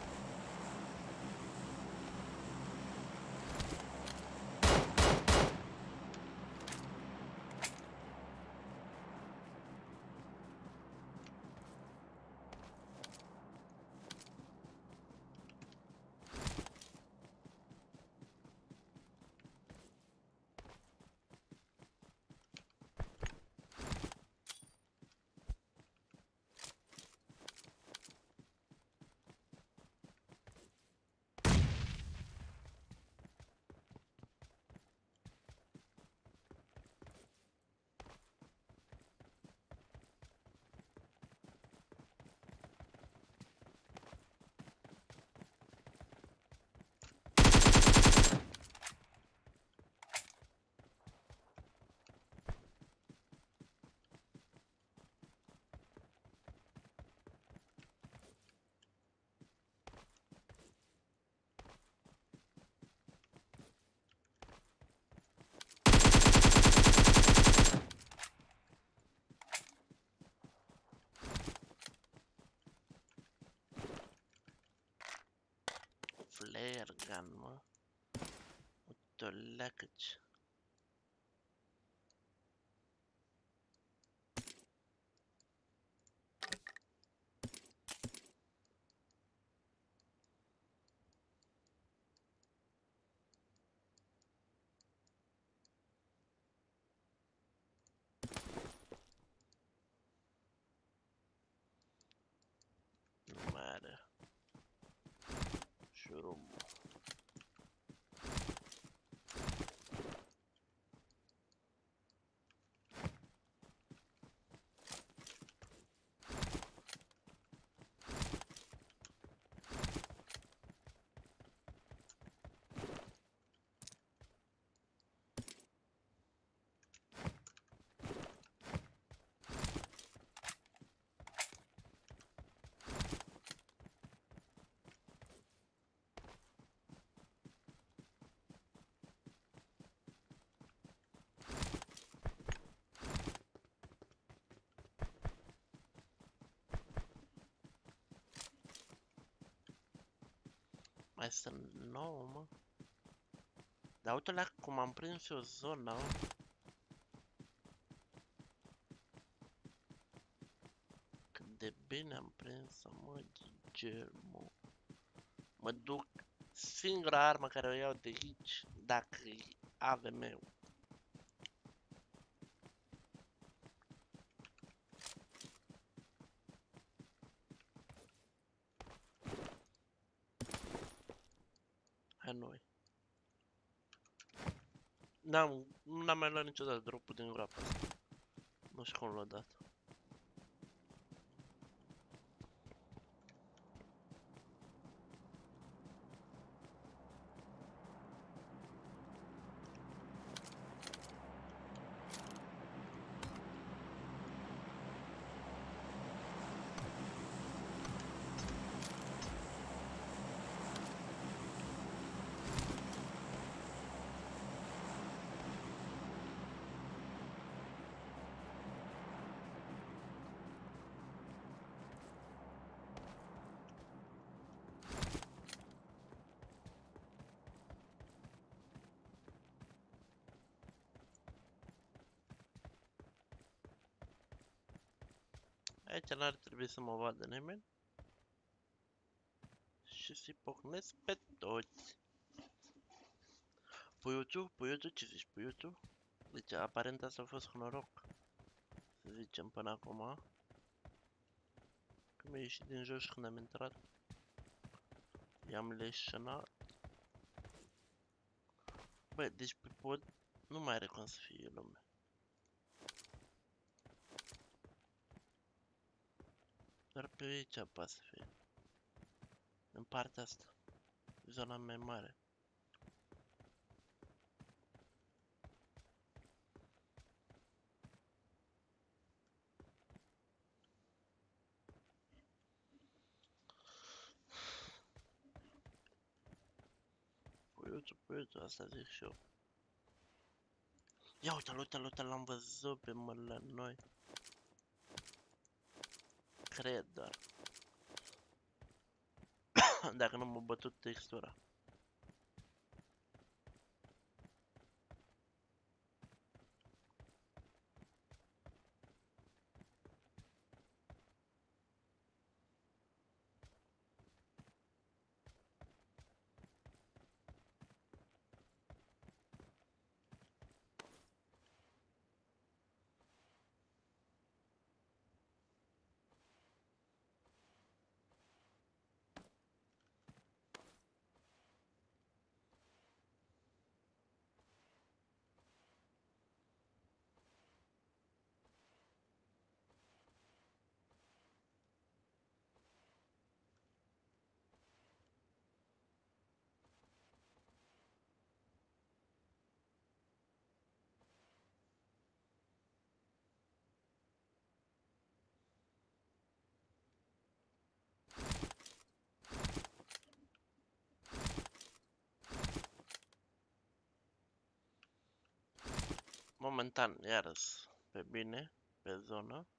Flare gun, mă. Uite o leacăci. Nu mai are. Șurum. Mai sunt nouă, mă. Dar uite la cum am prins eu zona, mă. Cât de bine am prins-o, mă, Gigel, mă. Mă duc, singura armă care o iau de aici, dacă e A V M-ul. Hai noi. N-am, n-am mai luat niciodată dropul din groapa asta. Nu știu cum l-a dat. Aici n-ar trebui să mă vadă nimeni. Și să-i pocnesc pe toți. Puiuțu, puiuțu, ce zici, puiuțu? Deci, aparent asta a fost cu noroc. Să zicem până acum. Că mi-a ieșit din jos și când am intrat. I-am leșănat. Băi, deci pe pod nu mai are cum să fie lume. Doar pe aici poate să fie. În partea asta. Zona mai mare. Puiuțu, puiuțu, asta zic și eu. Ia uite-l, uite-l, uite-l, l-am văzut pe mă la noi. Cred doar. Dacă nu m-a bătut textura. Momentan, iarăs, pe bine, pe zonă.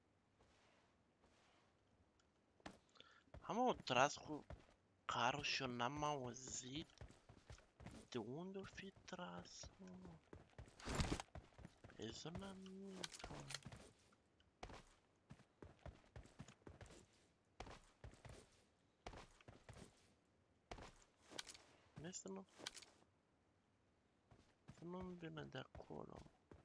Am o tras cu carul și eu n-am auzit. De unde o fi tras, mă? E zona mică. Nu să nu... Să nu-mi vină de acolo.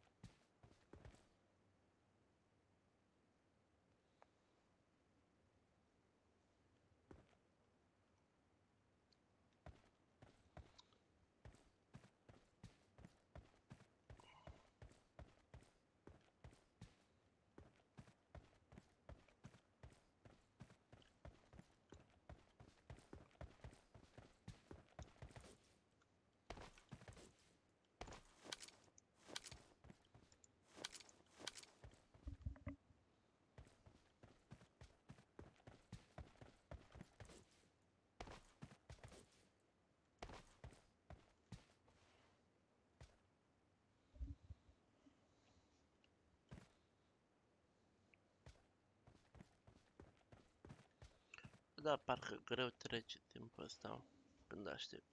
Da, parcă greu trece timpul ăsta când aștept.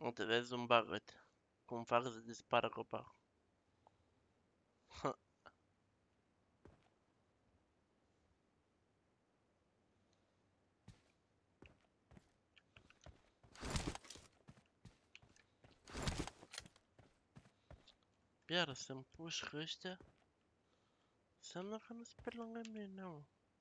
Uite, vezi un bug, uite. Cum fac să dispară copacul. Iar se împușcă ăștia. Înseamnă că nu sunt pe lângă mine, mă.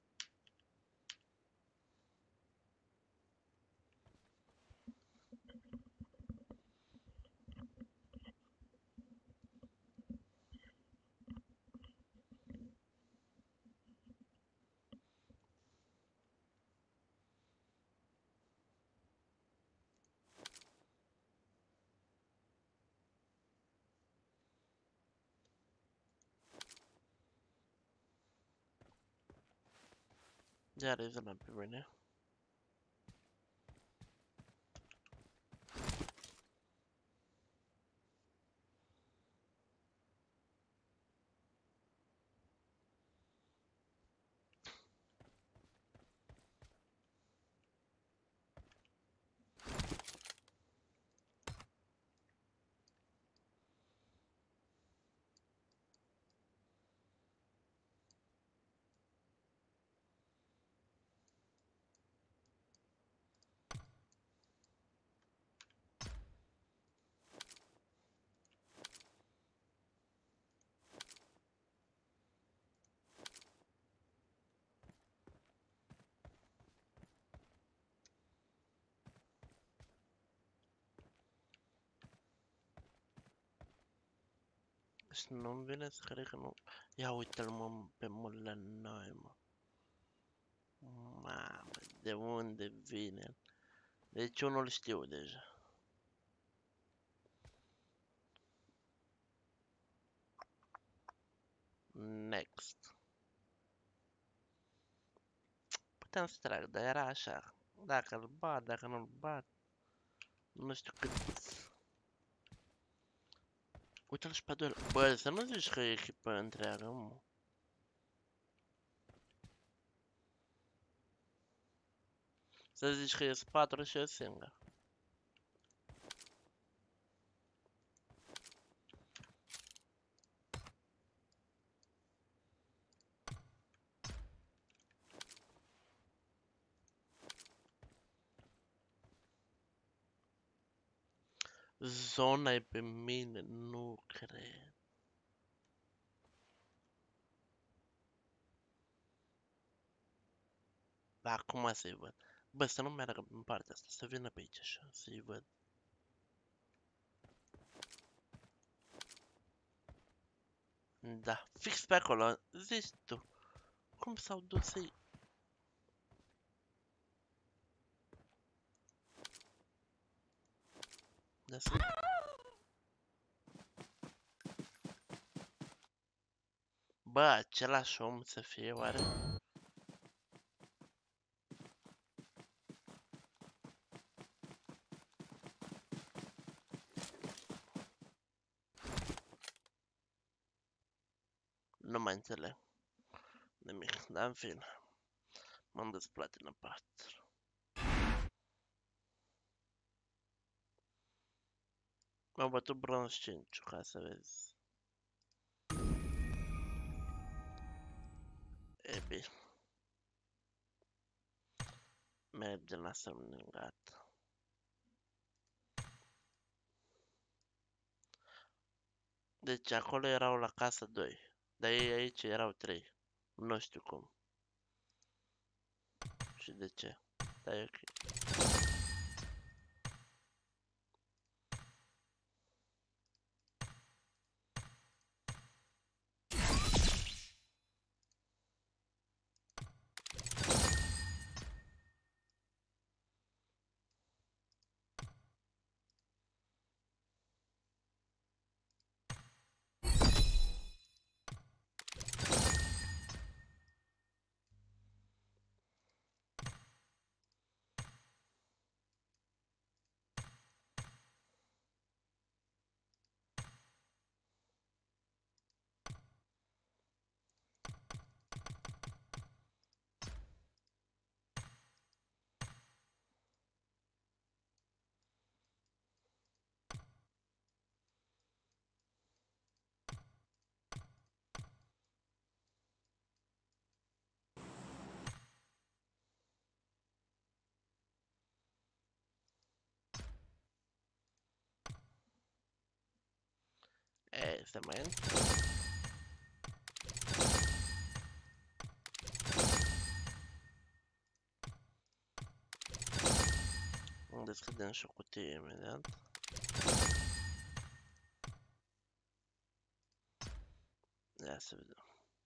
Iar e zona pe mine. Deci nu-mi vine să cred că nu... Ia uite-l mă pe mult la noi, mă. Mamă, de unde vine? Deci eu nu-l știu deja. Next. Puteam să trag, dar era așa. Dacă îl bat, dacă nu-l bat. Nu știu cât... Uite-l și pe doi. Bă, să nu zici că e echipă întreagă, mă. Să zici că e patru și eu singur. Zona e pe mine, nu cred. Dar acum să-i văd. Bă, să nu meargă în partea asta, să vină pe aici așa, să-i văd. Da, fix pe acolo, zici tu. Cum s-au dus ei? Da, să... Bă, același om să fie, oare? Nu mai înțeleg nimic, dar în fine. M-am dus platină patru. M-am bătut bronz cinci, ca să vezi. E bine. Mergem la somn, gata. Deci acolo erau la casă doi. Dar ei aici erau trei. Nu știu cum. Și de ce. Dar e ok. E, cement. Deschidem și o cutie imediat. Ia să vedem.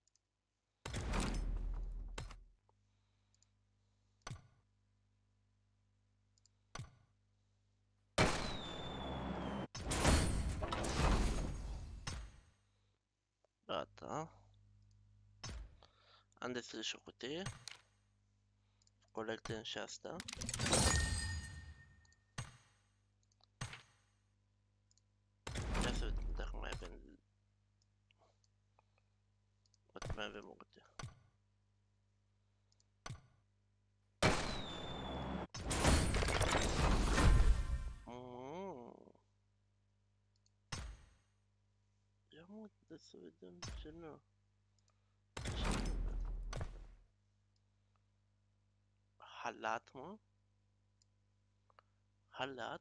Gata. Am deschis și o cutie. Colectăm și asta. Ia să vedem dacă mai avem... Poate mai avem o cutie. Mm. Ia mă, de să vedem ce nu. Ce nu? Halat, mă? Halat?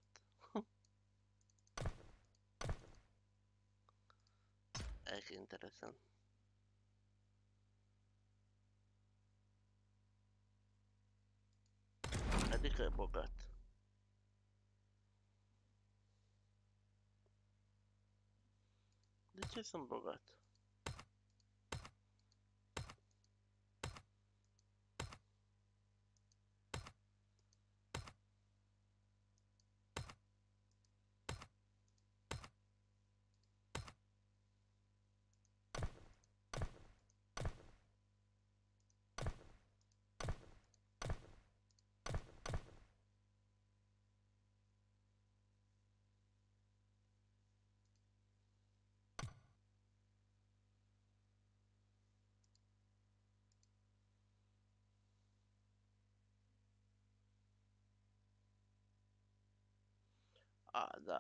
E că interesant. Adică e bogat. De ce sunt bogat? A, da.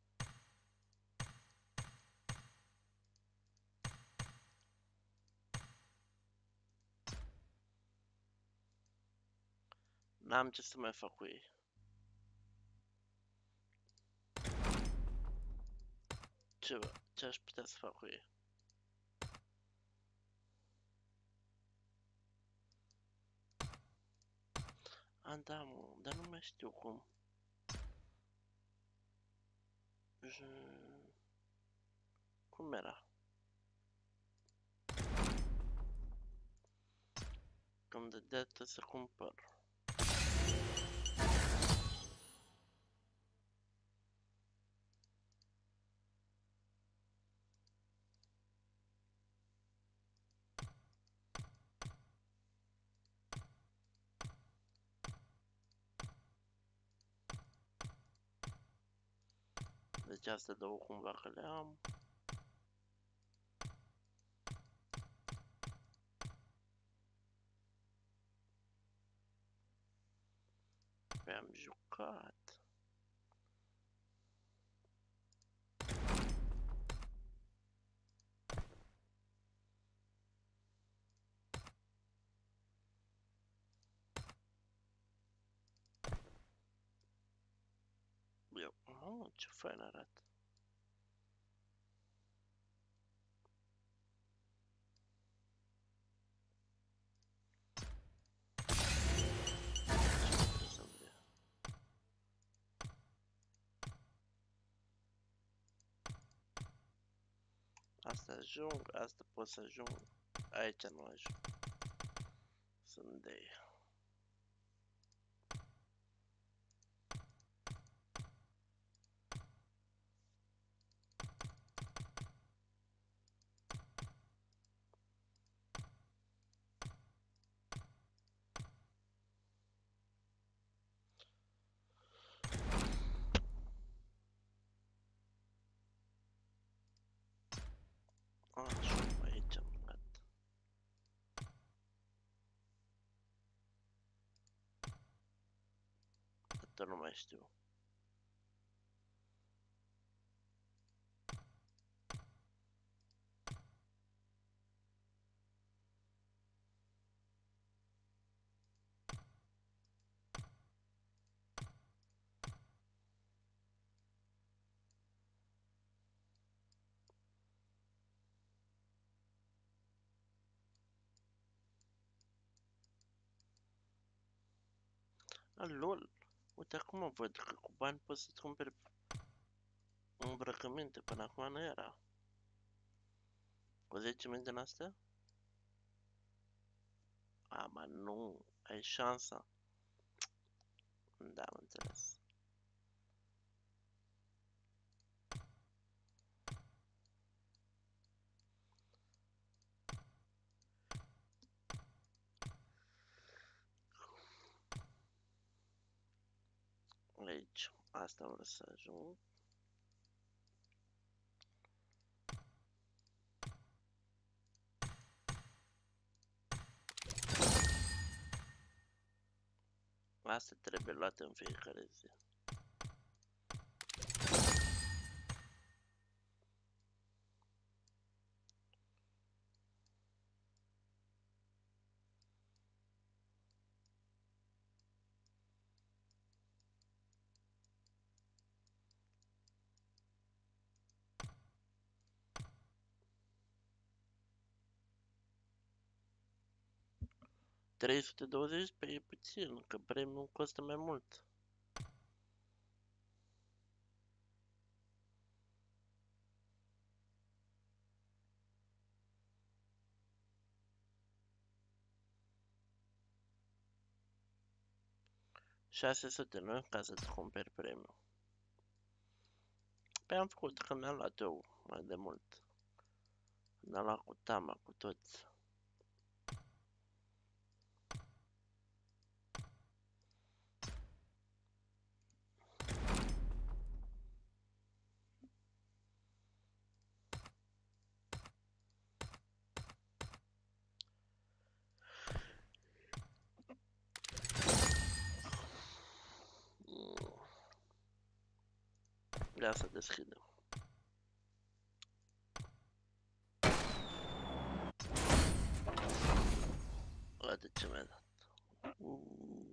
N-am ce să mai fac cu ei. Ce, ce aș putea să fac cu ei? A, da, mă, dar nu mai știu cum. J... Cum era? Că îmi dădea tot să cumpăr. Deci astea două cumva că le am. Pe am jucat. Eu, mamă, ce fain arată. Asta ajung, asta pot să ajung. Aici nu ajung. Sunt de ei. Așa, aici am dat. Atât nu mai știu. A, lol. Uite, acum văd că cu bani poți să-ți cumperi îmbrăcăminte. Până acum nu era. Cu zece mii din astea? A, mă, nu. Ai șansa. Da, am înțeles. Aici. Asta vreau să ajung. Asta trebuie luat în fiecare zi. trei sute douăzeci? Pe e puțin, că premium costă mai mult. șase sute, nu? Ca să-ți cumperi premium. Păi am făcut când mi-am luat eu mai de mult. Când am luat cu Tama, cu toți. Ia să deschidem. Uite ce mi-a dat. Uh.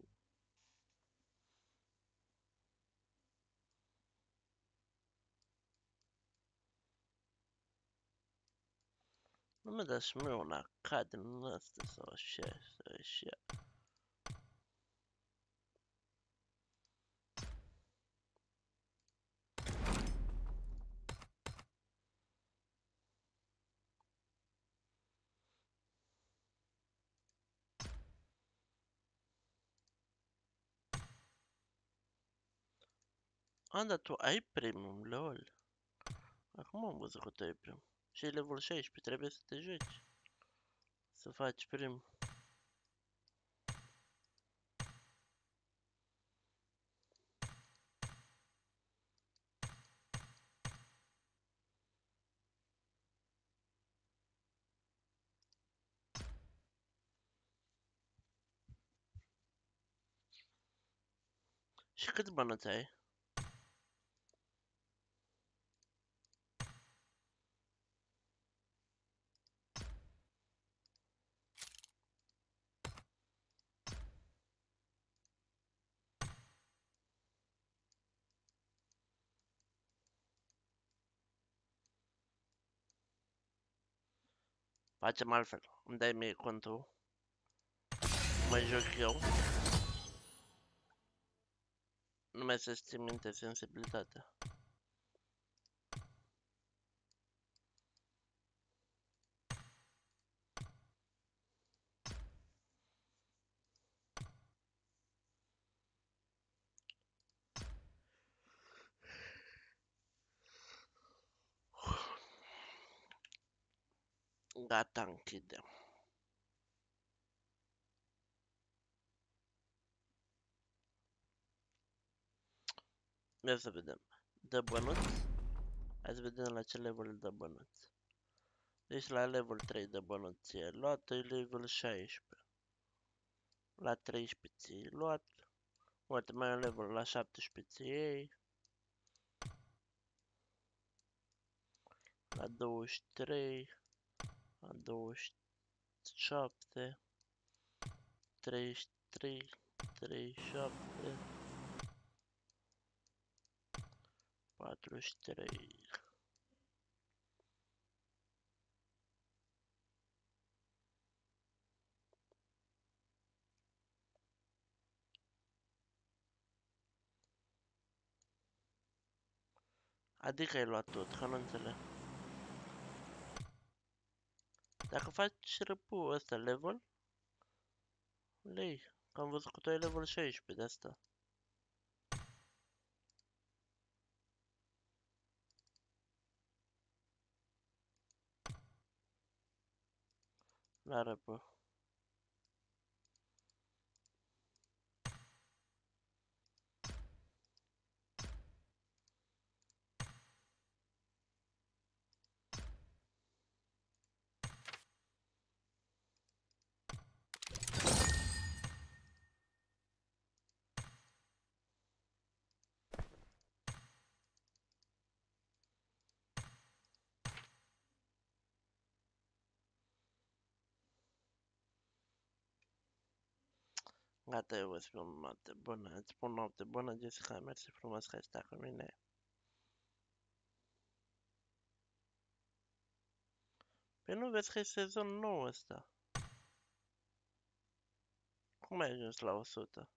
Nu mi-a dat și mie un arcad din ăsta sau așa, sau așa. A, dar tu ai premium, lol. Acum am văzut că tu ai premium. Și e level șaisprezece, trebuie să te joci. Să faci prim. Și câți bănuți ai? Facem altfel. Îmi dai mie contul. Mă joc eu. Numai să-ți ții minte sensibilitatea. Gata, închidem. Ia să vedem. Dă bănuți. Hai să vedem la ce level dă bănuți. Deci la level trei de bănuți e luat, e level șaisprezece. La treisprezece ți-ai luat. Uite, mai e level la șaptesprezece ți iei. La douăzeci și trei. La douăzeci și șapte. treizeci și trei. treizeci și șapte. patruzeci și trei. Adică ai luat tot, că nu înțeleg. Dacă faci răpul ăsta level, lei. Că am văzut că tu ai level șaisprezece de asta. La răpă. Gata, eu vă spun noapte bună. Îți spun noapte bună, Jessica. Mersi frumos că ai stat cu mine. Păi nu vezi că e sezon nou ăsta? Cum ai ajuns la o sută?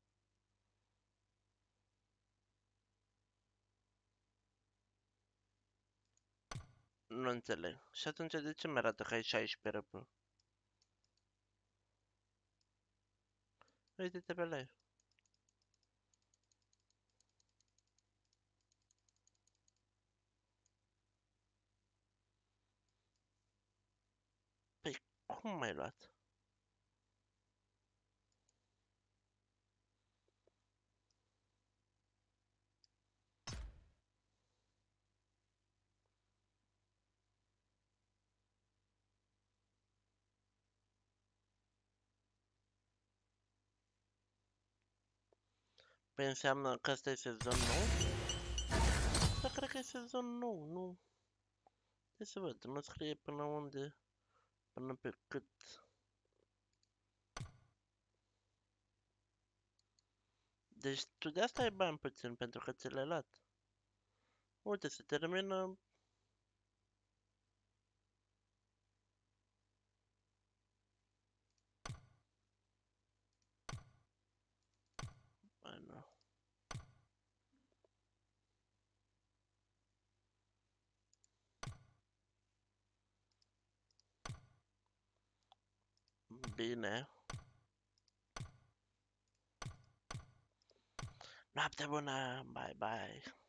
Nu înțeleg. Și atunci de ce mi arată că ai șaisprezece răpă? Uite-te pe live. Păi cum m-ai luat? Păi înseamnă că ăsta e sezon nou? Dar cred că e sezon nou, nu? Hai să văd, nu scrie până unde, până pe cât. Deci tu de asta ai bani puțin, pentru că ți l-ai luat. Uite, se termină... Bă, nu. Bine. Noapte bună, bye bye.